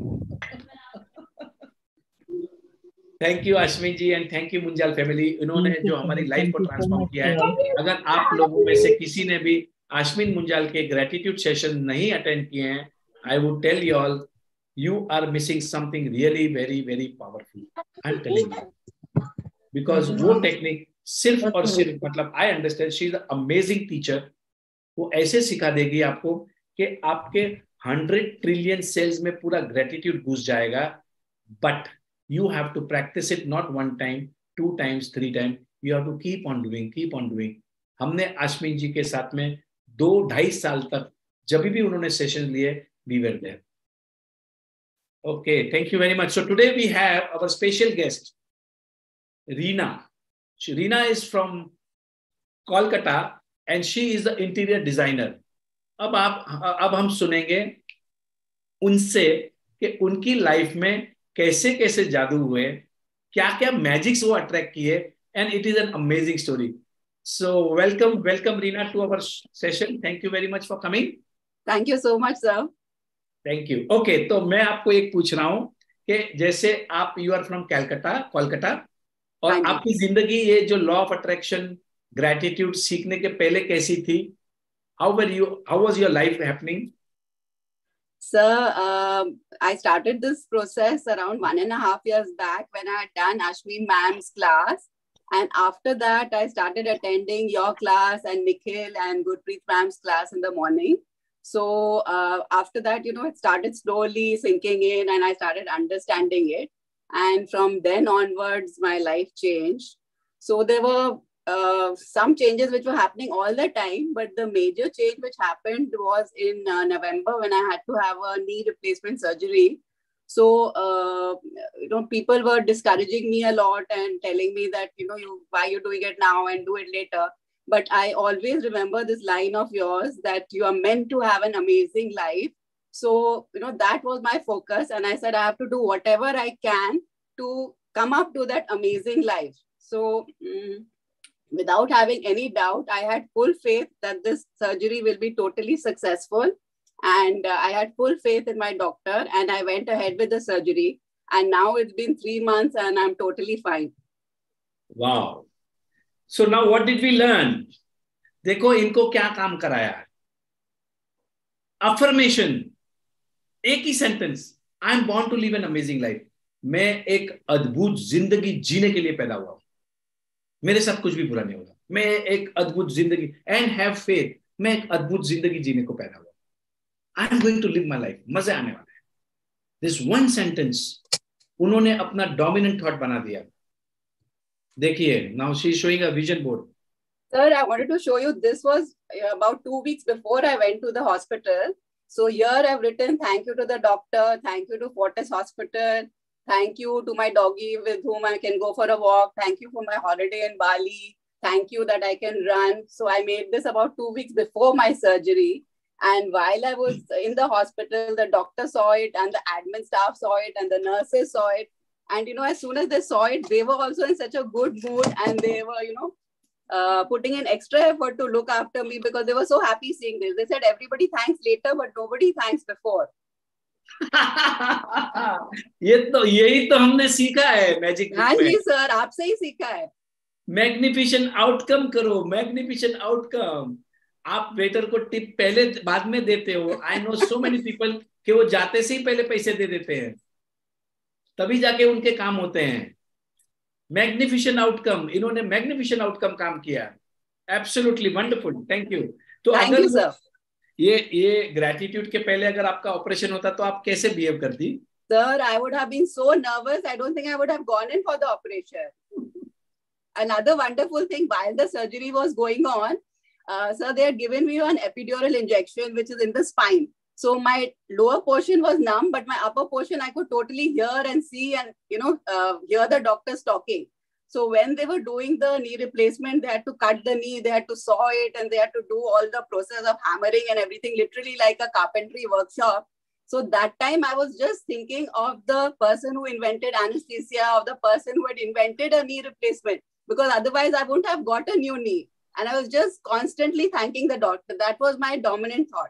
Thank you Ashwin ji and thank you Munjal family. इन्होंने जो हमारी लाइफ को ट्रांसफॉर्म किया है. अगर आप लोगों में से किसी ने भी अश्विन मुंजाल के ग्रेटिट्यूड सेशन नहीं अटेंड किए हैं, I would tell you all, you are missing something really very very powerful. I'm telling you, because वो टेक्निक सिर्फ और सिर्फ, मतलब I understand she is an amazing teacher. वो ऐसे सिखा देगी आपको कि आपके 100 ट्रिलियन सेल्स में पूरा ग्रेटिट्यूड घुस जाएगा. But you have to practice it not one time, 2 times, 3 times. You have to keep on doing. हमने अश्विन जी के साथ में 2-2.5 साल तक जब भी उन्होंने सेशन लिए, we were there. Okay, thank you very much. So today we have our special guest, Reena. Reena is from Kolkata and she is the interior designer. अब हम सुनेंगे उनसे कि उनकी लाइफ में कैसे कैसे जादू हुए, क्या क्या मैजिक्स वो अट्रैक्ट किए, and it is an amazing story. So welcome Reena to our session. Thank you very much for coming. Thank you so much, sir. Thank you. Okay, तो मैं आपको एक पूछ रहा हूं कि जैसे आप यू आर फ्रॉम कोलकाता और हाँ जी। आपकी जिंदगी ये जो लॉ ऑफ अट्रैक्शन ग्रेटिट्यूड सीखने के पहले कैसी थी? How was your life happening? Sir, I started this process around 1.5 years back when I had done Ashmi ma'am's class. And after that, I started attending your class and Nikhil and Gurpreet ma'am's class in the morning. So after that, you know, it started slowly sinking in and I started understanding it. And from then onwards, my life changed. So there were some changes which were happening all the time, but the major change which happened was in November when I had to have a knee replacement surgery. So, you know, people were discouraging me a lot and telling me that, you know, why you're doing it now and do it later. But I always remember this line of yours that you are meant to have an amazing life. So, you know, that was my focus. And I said, I have to do whatever I can to come up to that amazing life. So, without having any doubt, I had full faith that this surgery will be totally successful. And I had full faith in my doctor and I went ahead with the surgery. And now it's been 3 months and I'm totally fine. Wow. So now what did we learn? देखो इनको क्या काम कराया है? Affirmation. एक ही sentence, I am born to live an amazing life. मैं एक अद्भुत जिंदगी जीने के लिए पैदा हुआ हूं. मेरे साथ कुछ भी बुरा नहीं होगा. मैं एक अद्भुत जिंदगी एंड हैव फेथ. मैं एक अद्भुत जिंदगी जीने को पैदा हुआ. I am going to live my life. मजे आने वाले हैं. दिस वन सेंटेंस उन्होंने अपना डोमिनेंट थॉट बना दिया. देखिए, now she is showing a vision board. Sir, I wanted to show you, this was about 2 weeks before I went to the hospital. So here I've written, thank you to the doctor, thank you to Fortis Hospital, thank you to my doggy with whom I can go for a walk, thank you for my holiday in Bali, thank you that I can run. So I made this about 2 weeks before my surgery. And while I was in the hospital, the doctor saw it and the admin staff saw it and the nurses saw it. And, you know, as soon as they saw it, they were also in such a good mood and they were, you know, putting in extra effort to look after me because they were so happy seeing this. They said everybody thanks later, but nobody thanks before. यही तो हमने सीखा है magic. हाँ जी sir, आपसे ही सीखा है. मैग्निफिसेंट आउटकम करो, मैग्निफिसेंट आउटकम. आप वेटर को टिप पहले बाद में देते हो. I know so many people कि वो जाते से ही पहले पैसे दे देते हैं, तभी जाके उनके काम होते हैं. मैग्निफिसेंट आउटकम, इन्होंने मैग्निफिसेंट आउटकम काम किया. Absolutely wonderful, thank you. तो अगर ये ग्रेटिट्यूड के पहले अगर आपका ऑपरेशन होता तो आप कैसे बिहेव करती? Sir, I would have been so nervous. I don't think I would have gone in for the operation. Another wonderful thing, while the surgery was going on, sir, they had given me an epidural injection, which is in the spine. So my lower portion was numb, but my upper portion, I could totally hear and see and, you know, hear the doctors talking. So when they were doing the knee replacement, they had to cut the knee, they had to saw it, and they had to do all the process of hammering and everything, literally like a carpentry workshop. So that time I was just thinking of the person who invented anesthesia, of the person who had invented a knee replacement, because otherwise I wouldn't have got a new knee. And I was just constantly thanking the doctor. That was my dominant thought.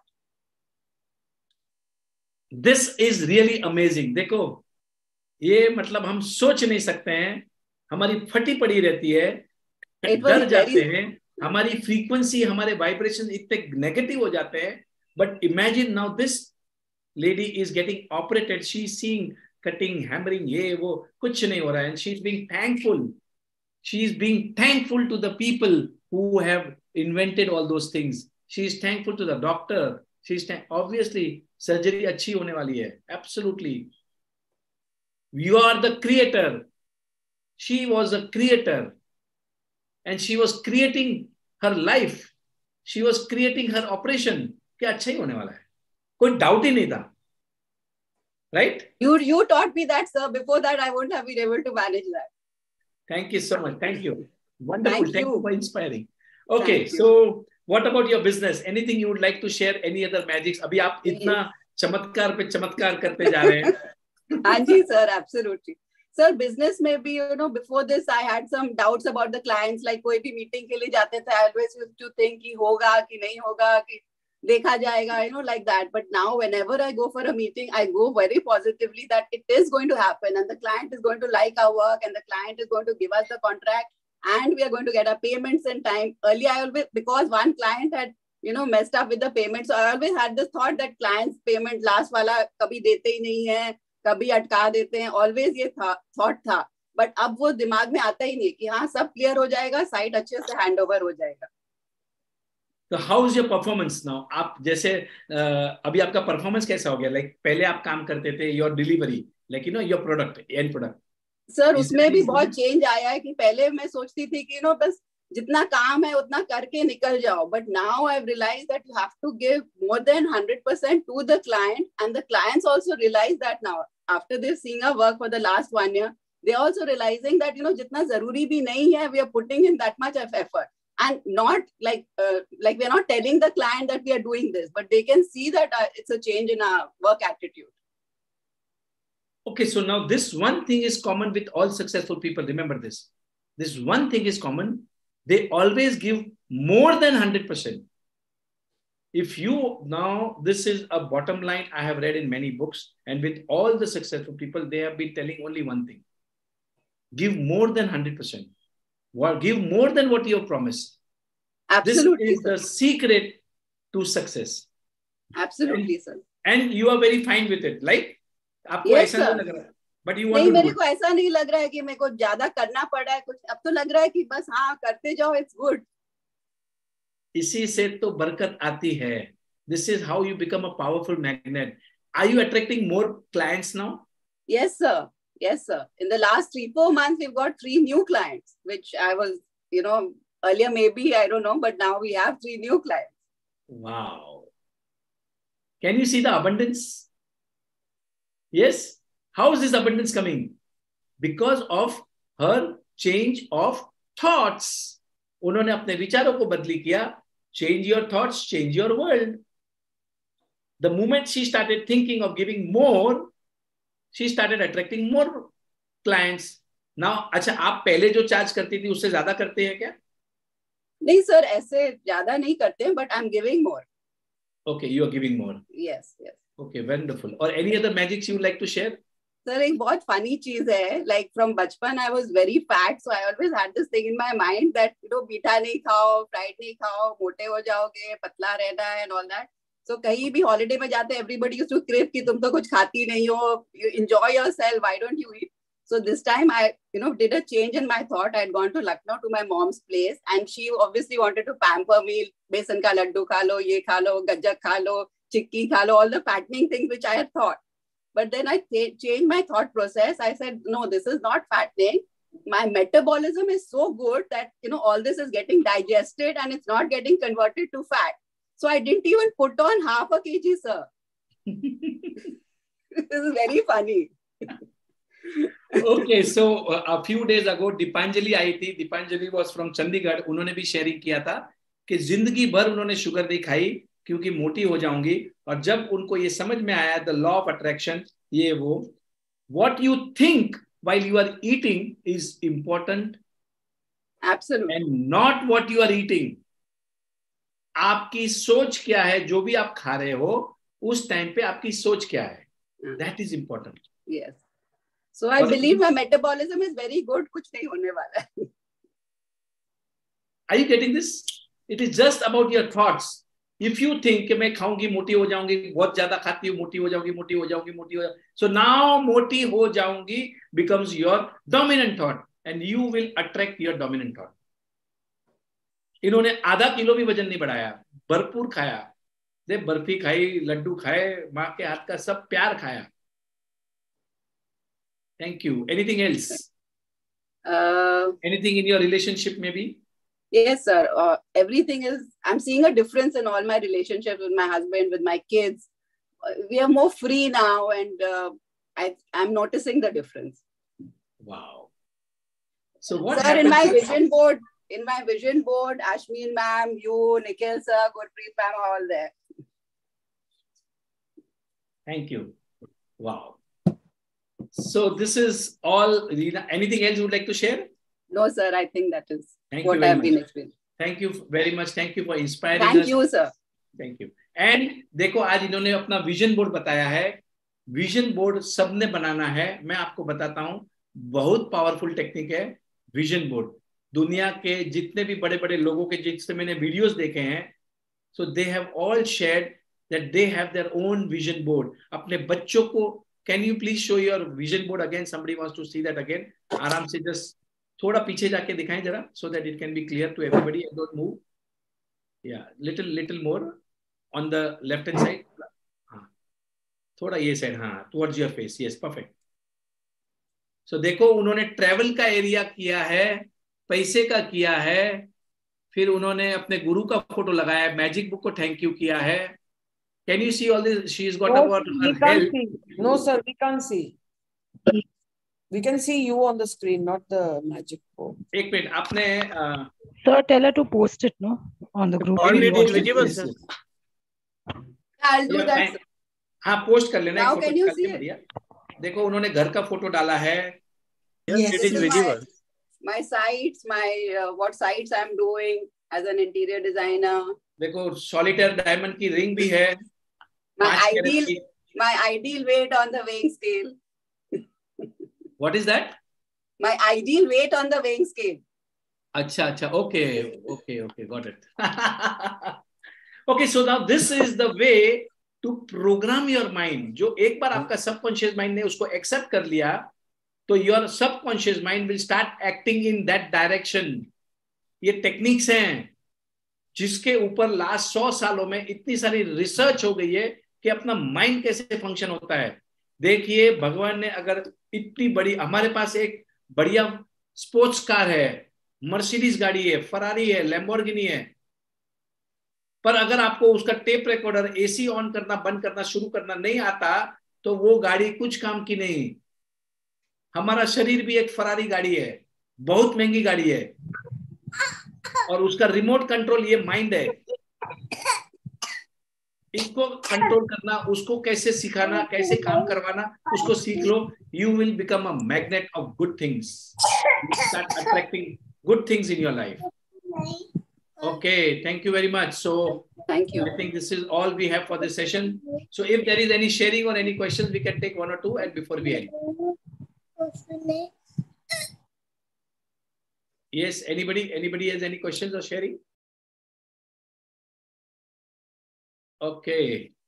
This is really amazing. देखो, ये मतलब हम सोच नहीं सकते हैं. हमारी फटी पड़ी रहती है, डर जाते हैं, हमारी फ्रीक्वेंसी, हमारे वाइब्रेशन इतने नेगेटिव हो जाते हैं. But imagine now this lady is getting operated, she is seeing cutting, hammering, ये वो कुछ नहीं हो रहा है. And she is being thankful. She is being thankful to the people who have invented all those things. She is thankful to the doctor. She is obviously surgery अच्छी होने वाली है. Absolutely. You are the creator. She was a creator and she was creating her life. She was creating her operation. क्या अच्छा ही होने वाला है, कोई डाउट ही नहीं था. Right? You taught me that, sir. Before that, I wouldn't have been able to manage that. Thank you so much. Thank you. Wonderful. Thank you for inspiring. Okay, so what about your business? Anything you would like to share? Any other magics? अभी आप इतना चमत्कार पे चमत्कार करते जा रहे हैं. हाँ जी sir, absolutely. Sir, business में भी, you know, before this I had some doubts about the clients. Like कोई भी meeting के लिए जाते थे, I always used to think कि होगा कि नहीं होगा कि देखा जाएगा, like that. But now whenever I go for a meeting, I go very positively that it is going to happen and the client is going to like our work and the client is going to give us the contract and we are going to get our payments in time. Earlier, I always, because one client had, messed up with the payment. So I always had this thought that client's payment last wala kabhi dete hi nahi hai, kabhi atka dete hain. Always ye thought tha. But अब वो दिमाग में आता ही नहीं कि हाँ सब clear हो जाएगा, साइट अच्छे से हैंड ओवर हो जाएगा. तो how is your performance now? आप जैसे अभी आपका परफॉर्मेंस कैसा हो गया? लाइक पहले आप काम करते थे, your delivery, like your product, and product. Sir उसमें भी बहुत चेंज आया है कि पहले मैं सोचती थी कि बस जितना काम है उतना करके निकल जाओ. But now I have realised that you have to give more than 100% to the client and the clients also realise that now after they seeing our work for the last 1 year. They are also realizing that जितना जरूरी भी नहीं है, we are putting in that much of effort. And not like we are not telling the client that we are doing this, but they can see that it's a change in our work attitude. Okay, so now this one thing is common with all successful people. Remember this. This one thing is common. They always give more than 100%. If you now, this is a bottom line I have read in many books, and with all the successful people, they have been telling only one thing. Give more than 100%. Give more than what you have promised. Absolutely, this is the secret to success. Absolutely, sir. And you are very fine with it. Like, आपको yes, ऐसा नहीं लग रहा है, but you want नहीं, to do मेरे को ऐसा नहीं लग रहा है कि मेरे को ज्यादा करना पड़ा है कुछ. अब तो लग रहा है कि बस हाँ करते जाओ, it's good. इसी से तो बरकत आती है. This is how you become a powerful magnet. Are you attracting more clients now? Yes, sir. Yes, sir. In the last 3-4 months, we've got 3 new clients, which I was, earlier maybe, I don't know, but now we have 3 new clients. Wow. Can you see the abundance? Yes. How is this abundance coming? Because of her change of thoughts. उन्होंने अपने विचारों को बदली किया. Change your thoughts, change your world. The moment she started thinking of giving more, she started attracting more clients. Now, अच्छा, आप पहले जो चार्ज करती थी उससे ज्यादा करते हैं क्या? नहीं सर, ऐसे ज्यादा नहीं करते हैं, but I'm giving more. Okay, you are giving more. Yes, yes. Okay, wonderful. Or any other magics you would like to share? Sir, एक बहुत funny चीज है. Like from बचपन I was very fat, so I always had this thing in my mind that मीठा नहीं खाओ, fried नहीं खाओ, मोटे हो जाओगे, पतला रहना है and all that. So कहीं भी holiday में जाते, everybody used to crave कि तुम तो कुछ खाती नहीं हो, you enjoy yourself, why don't you eat? So this time I, did a change in my thought. I had gone to Lucknow to my mom's place, and she obviously wanted to pamper me. Besan ka laddu kha lo, ye kha lo, gajak kha lo, chikki kha lo, all the fattening things which I had thought. But then I changed my thought process. I said, no, this is not fattening. My metabolism is so good that, all this is getting digested and it's not getting converted to fat. So I didn't even put on half a kg, sir. This is very funny. Okay, so a few days ago, Dipanjali आई थी. Dipanjali was from Chandigarh. उन्होंने भी sharing किया था कि जिंदगी भर उन्होंने sugar नहीं खाई क्योंकि मोटी हो जाऊंगी. और जब उनको ये समझ में आया, the law of attraction, ये वो, what you think while you are eating is important. Absolutely. And not what you are eating. आपकी सोच क्या है? जो भी आप खा रहे हो उस टाइम पे आपकी सोच क्या है? That is important. Yes. So I believe my metabolism is very good. कुछ नहीं होने वाला है. Are you getting this? It is just about your thoughts. If you think कि मैं खाऊंगी मोटी हो जाऊंगी, बहुत ज्यादा खाती हूँ मोटी हो जाऊंगी, मोटी हो जाऊंगी, मोटी हो जाऊंगी. So now मोटी हो जाऊंगी becomes your dominant thought, and you will attract your dominant thought. इन्होंने आधा किलो भी वजन नहीं बढ़ाया, भरपूर खाया. दे बर्फी खाई, लड्डू खाए, माँ के हाथ का सब प्यार खाया. Thank you. Anything else? Anything in your relationship maybe? Yes, sir. Everything is, I'm seeing a difference in all my relationships with my husband, with my kids. We are more free now, and I'm noticing the difference. Wow. So what sir, in my vision board, Ashmin ma'am, you, Nikhil sir, Gurpreet ma'am, all there. Thank you. Wow. So this is all. Anything else you would like to share? No, sir. I think that is what I've been explaining. Thank you very much. Thank you for inspiring us. Thank you, sir. Thank you. And देखो आज इन्होंने अपना vision board बताया है. Vision board सबने बनाना है. मैं आपको बताता हूं, बहुत पावरफुल टेक्निक है विजन बोर्ड. दुनिया के जितने भी बड़े बड़े लोगों के जिससे मैंने वीडियोस देखे हैं, so they have all shared that they have their own vision board. अपने बच्चों को, can you please show your vision board again? Somebody wants to see that again. आराम से जस्ट थोड़ा पीछे जाके दिखाएं जरा, so that it can be clear to everybody. Don't move. या little more on the left hand side. हाँ, थोड़ा ये साइड. हाँ, towards your face. Yes, perfect. सो देखो उन्होंने ट्रेवल का एरिया किया है, पैसे का किया है, फिर उन्होंने अपने गुरु का फोटो लगाया है, मैजिक बुक को थैंक यू किया है. Can you see all this? She is got about her health. No, sir, we can't see. We can see you on the screen, not the magic board. एक minute, आपने Sir, tell her to post it, no, on the group. All it is visible, sir. I'll do that, sir. हाँ, post कर लेना. Now एक can photo you निकाल के see it? बढ़िया. देखो उन्होंने घर का फोटो डाला है. Yes, it is visible. My sites, what sites I'm doing as an interior designer. देखो सॉलिटेयर डायमंड की रिंग भी है. My 5 कैरेट ideal, की. my ideal weight on the weighing scale. What is that? My ideal weight on the weighing scale. अच्छा, okay, got it. Okay, so now this is the way to program your mind. जो एक बार आपका subconscious mind ने उसको accept कर लिया, तो your subconscious mind will start acting in that direction. ये टेक्निक्स हैं जिसके ऊपर लास्ट 100 सालों में इतनी सारी रिसर्च हो गई है कि अपना माइंड कैसे फंक्शन होता है. देखिए भगवान ने अगर इतनी बड़ी, हमारे पास एक बढ़िया स्पोर्ट्स कार है, मर्सिडीज गाड़ी है, फरारी है, लैम्बोर्गिनी है, पर अगर आपको उसका टेप रिकॉर्डर, एसी ऑन करना बंद करना शुरू करना नहीं आता, तो वो गाड़ी कुछ काम की नहीं. हमारा शरीर भी एक फरारी गाड़ी है, बहुत महंगी गाड़ी है, और उसका रिमोट कंट्रोल ये माइंड है. इसको कंट्रोल करना, उसको कैसे सिखाना, कैसे काम करवाना, उसको सीख लो. You will become a magnet of good things. Start attracting good things in your life. Okay, thank you very much. So Thank you. I think this is all we have for this session. So if there is any sharing or any questions, we can take one or two and before we end. Yes, anybody has any questions or sharing? Okay.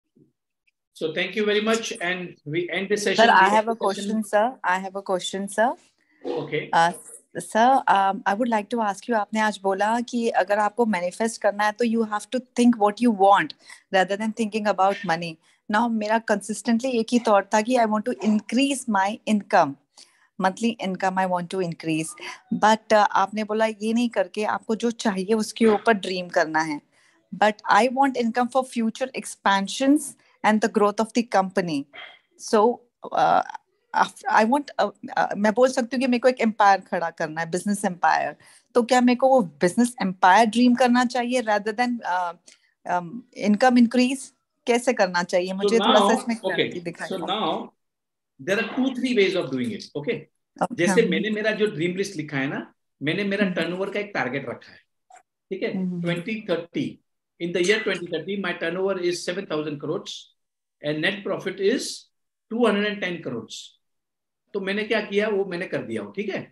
So thank you very much and we end the session. Sir, I have a question, sir. I have a question, sir. Okay. Sir, I would like to ask you, आपने आज बोला कि अगर आपको manifest करना है तो you have to think what you want rather than thinking about money. Now मेरा consistently एक ही thought था कि I want to increase my income. Monthly income I want to increase. But आपने बोला ये नहीं करके आपको जो चाहिए उसके ऊपर dream करना है. But I want income for future expansions and the growth of the company. So I want मैं बोल सकती हूँ कि मेरे को एक एम्पायर खड़ा करना है, बिजनेस एम्पायर. तो क्या मेरे को वो बिजनेस एम्पायर ड्रीम करना चाहिए rather than इनकम इंक्रीज? कैसे करना चाहिए मुझे? थोड़ा सा इसमें क्लैरिटी दिखाइए. So now there are 2-3 ways of doing it. Okay. जैसे मैंने मेरा जो ड्रीम लिस्ट लिखा है ना, मैंने मेरा टर्नओवर का एक टारगेट रखा है. ठीक है. 2030 in the year 2030 my turnover is 7,000 crores and net profit is 210 crores. तो मैंने क्या किया वो मैंने कर दिया. ठीक है.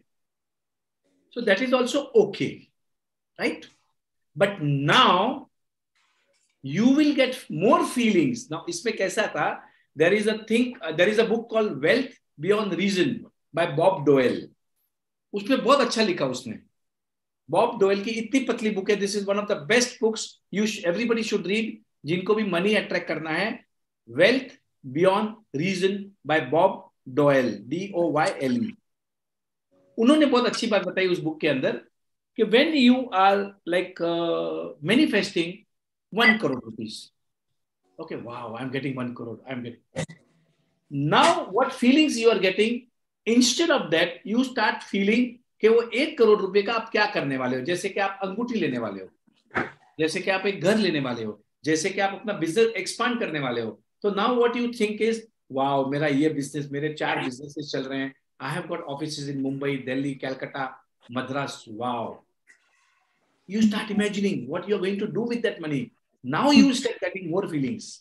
So that is also okay, right? But now you will get more feelings. Now इसमें कैसा था? There is a book called Wealth Beyond Reason by Bob Doyle. उसमें बहुत अच्छा लिखा उसने. बॉब डोएल की इतनी पतली बुक है. This is one of the best books everybody should read जिनको भी मनी अट्रैक्ट करना है. Wealth beyond reason by Bob Doyle, DOYLE. उन्होंने बहुत अच्छी बात बताई उस बुक के अंदर कि when you are like manifesting 1 crore rupees. Okay, wow, I'm getting 1 crore. I'm getting. Now what feelings you are getting? Instead of that, you start feeling कि वो 1 करोड़ रुपए का आप क्या करने वाले हो. जैसे कि आप अंगूठी लेने वाले हो, जैसे कि आप एक घर लेने वाले हो, जैसे कि आप अपना बिजनेस एक्सपांड करने वाले हो. तो now what you think is, wow मेरा ये बिजनेस, मेरे 4 बिजनेसेस चल रहे हैं. I have got offices in Mumbai, Delhi, Calcutta, Madras. Wow. You start imagining what you are going to do with that money. Now you will start getting more feelings.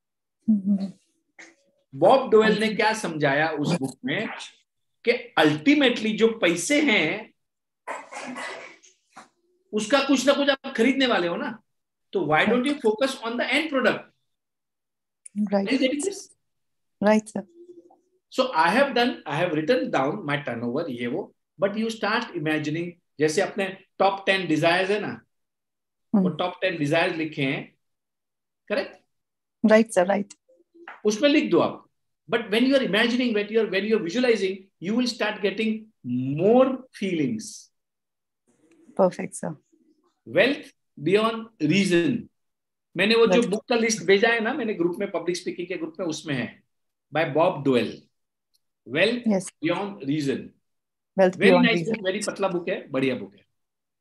Bob Doyle ने क्या समझाया उस बुक में कि अल्टीमेटली जो पैसे हैं उसका कुछ ना कुछ आप खरीदने वाले हो ना, तो why don't you focus on the end product? Right sir. So I have written down my turnover ये वो, but you start imagining, जैसे अपने top 10 desires है ना, वो top 10 desires लिखे हैं, correct? Right sir, right. उसमें लिख दो आप. But when you are imagining, when you are visualizing, you will start getting more feelings. Perfect sir. Wealth beyond reason. मैंने वो जो बुक का लिस्ट भेजा है ना, मैंने ग्रुप में, पब्लिक स्पीकिंग के ग्रुप में, उसमें है by Bob Doyle. Wealth beyond reason. Wealth very beyond nice reason. book, very पतला बुक है, बढ़िया बुक है.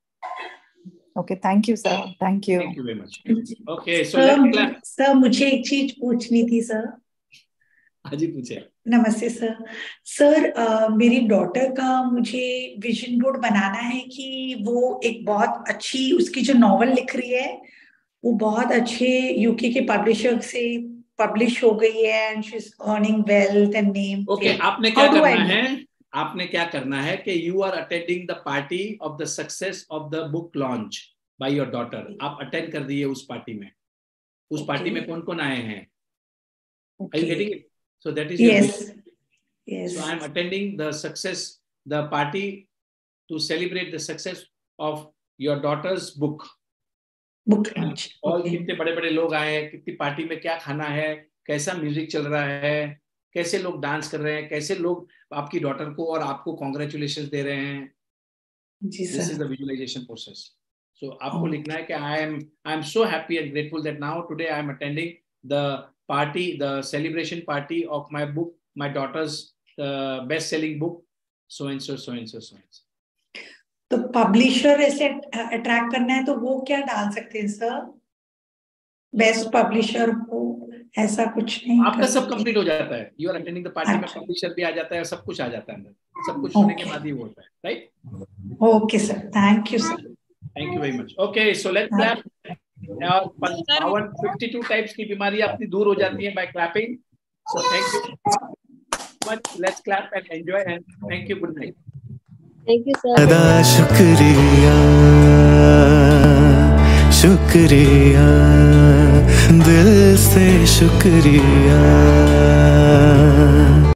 Okay, thank you sir. Thank you. Thank you very much. Okay, so let's clap. Sir मुझे एक चीज पूछनी थी सर. हाँ जी पूछे. नमस्ते सर. सर मेरी डॉटर का मुझे विजन बोर्ड बनाना है कि वो एक बहुत अच्छी, उसकी जो नॉवल लिख रही है वो बहुत अच्छे यूके के पब्लिशर से पब्लिश हो गई है and she is earning wealth and name. Okay, आपने क्या करना है? आपने क्या करना है कि you are attending the party of the success of the book launch by your daughter. आप अटेंड कर दिए उस पार्टी में. उस पार्टी में कौन कौन आए हैं? Are you getting it? So that is yes. So I am attending the success, the party to celebrate the success of your daughter's book. Book launch. और कितने बड़े बड़े लोग आए हैं, कितनी पार्टी में क्या खाना है, कैसा म्यूजिक चल रहा है, कैसे लोग डांस कर रहे हैं, कैसे लोग आपकी डॉटर को और आपको कॉन्ग्रेचुलेशन दे रहे हैं. जी sir. This is the visualisation process. So आपको लिखना है कि I am so happy and grateful that now today I am attending the party, the celebration party of my book, my daughter's best selling book, so and so so and so so and so. तो publisher ऐसे attract करना है तो वो क्या डाल सकते हैं सर? बेस्ट पब्लिशर को ऐसा कुछ नहीं. आपका सब कंप्लीट हो जाता है. You are attending the party में पब्लिशर भी आ जाता है, सब कुछ आ जाता है अंदर. सब कुछ होने के बाद ही वो होता है. Right? Okay sir, thank you sir. Thank you very much. Okay, so let's clap. 52 types की बीमारियां अपनी दूर हो जाती हैं by clapping. So thank you much. Let's clap and enjoy and thank you. Good night. Thank you sir. शुक्रिया शुक्रिया, दिल से शुक्रिया.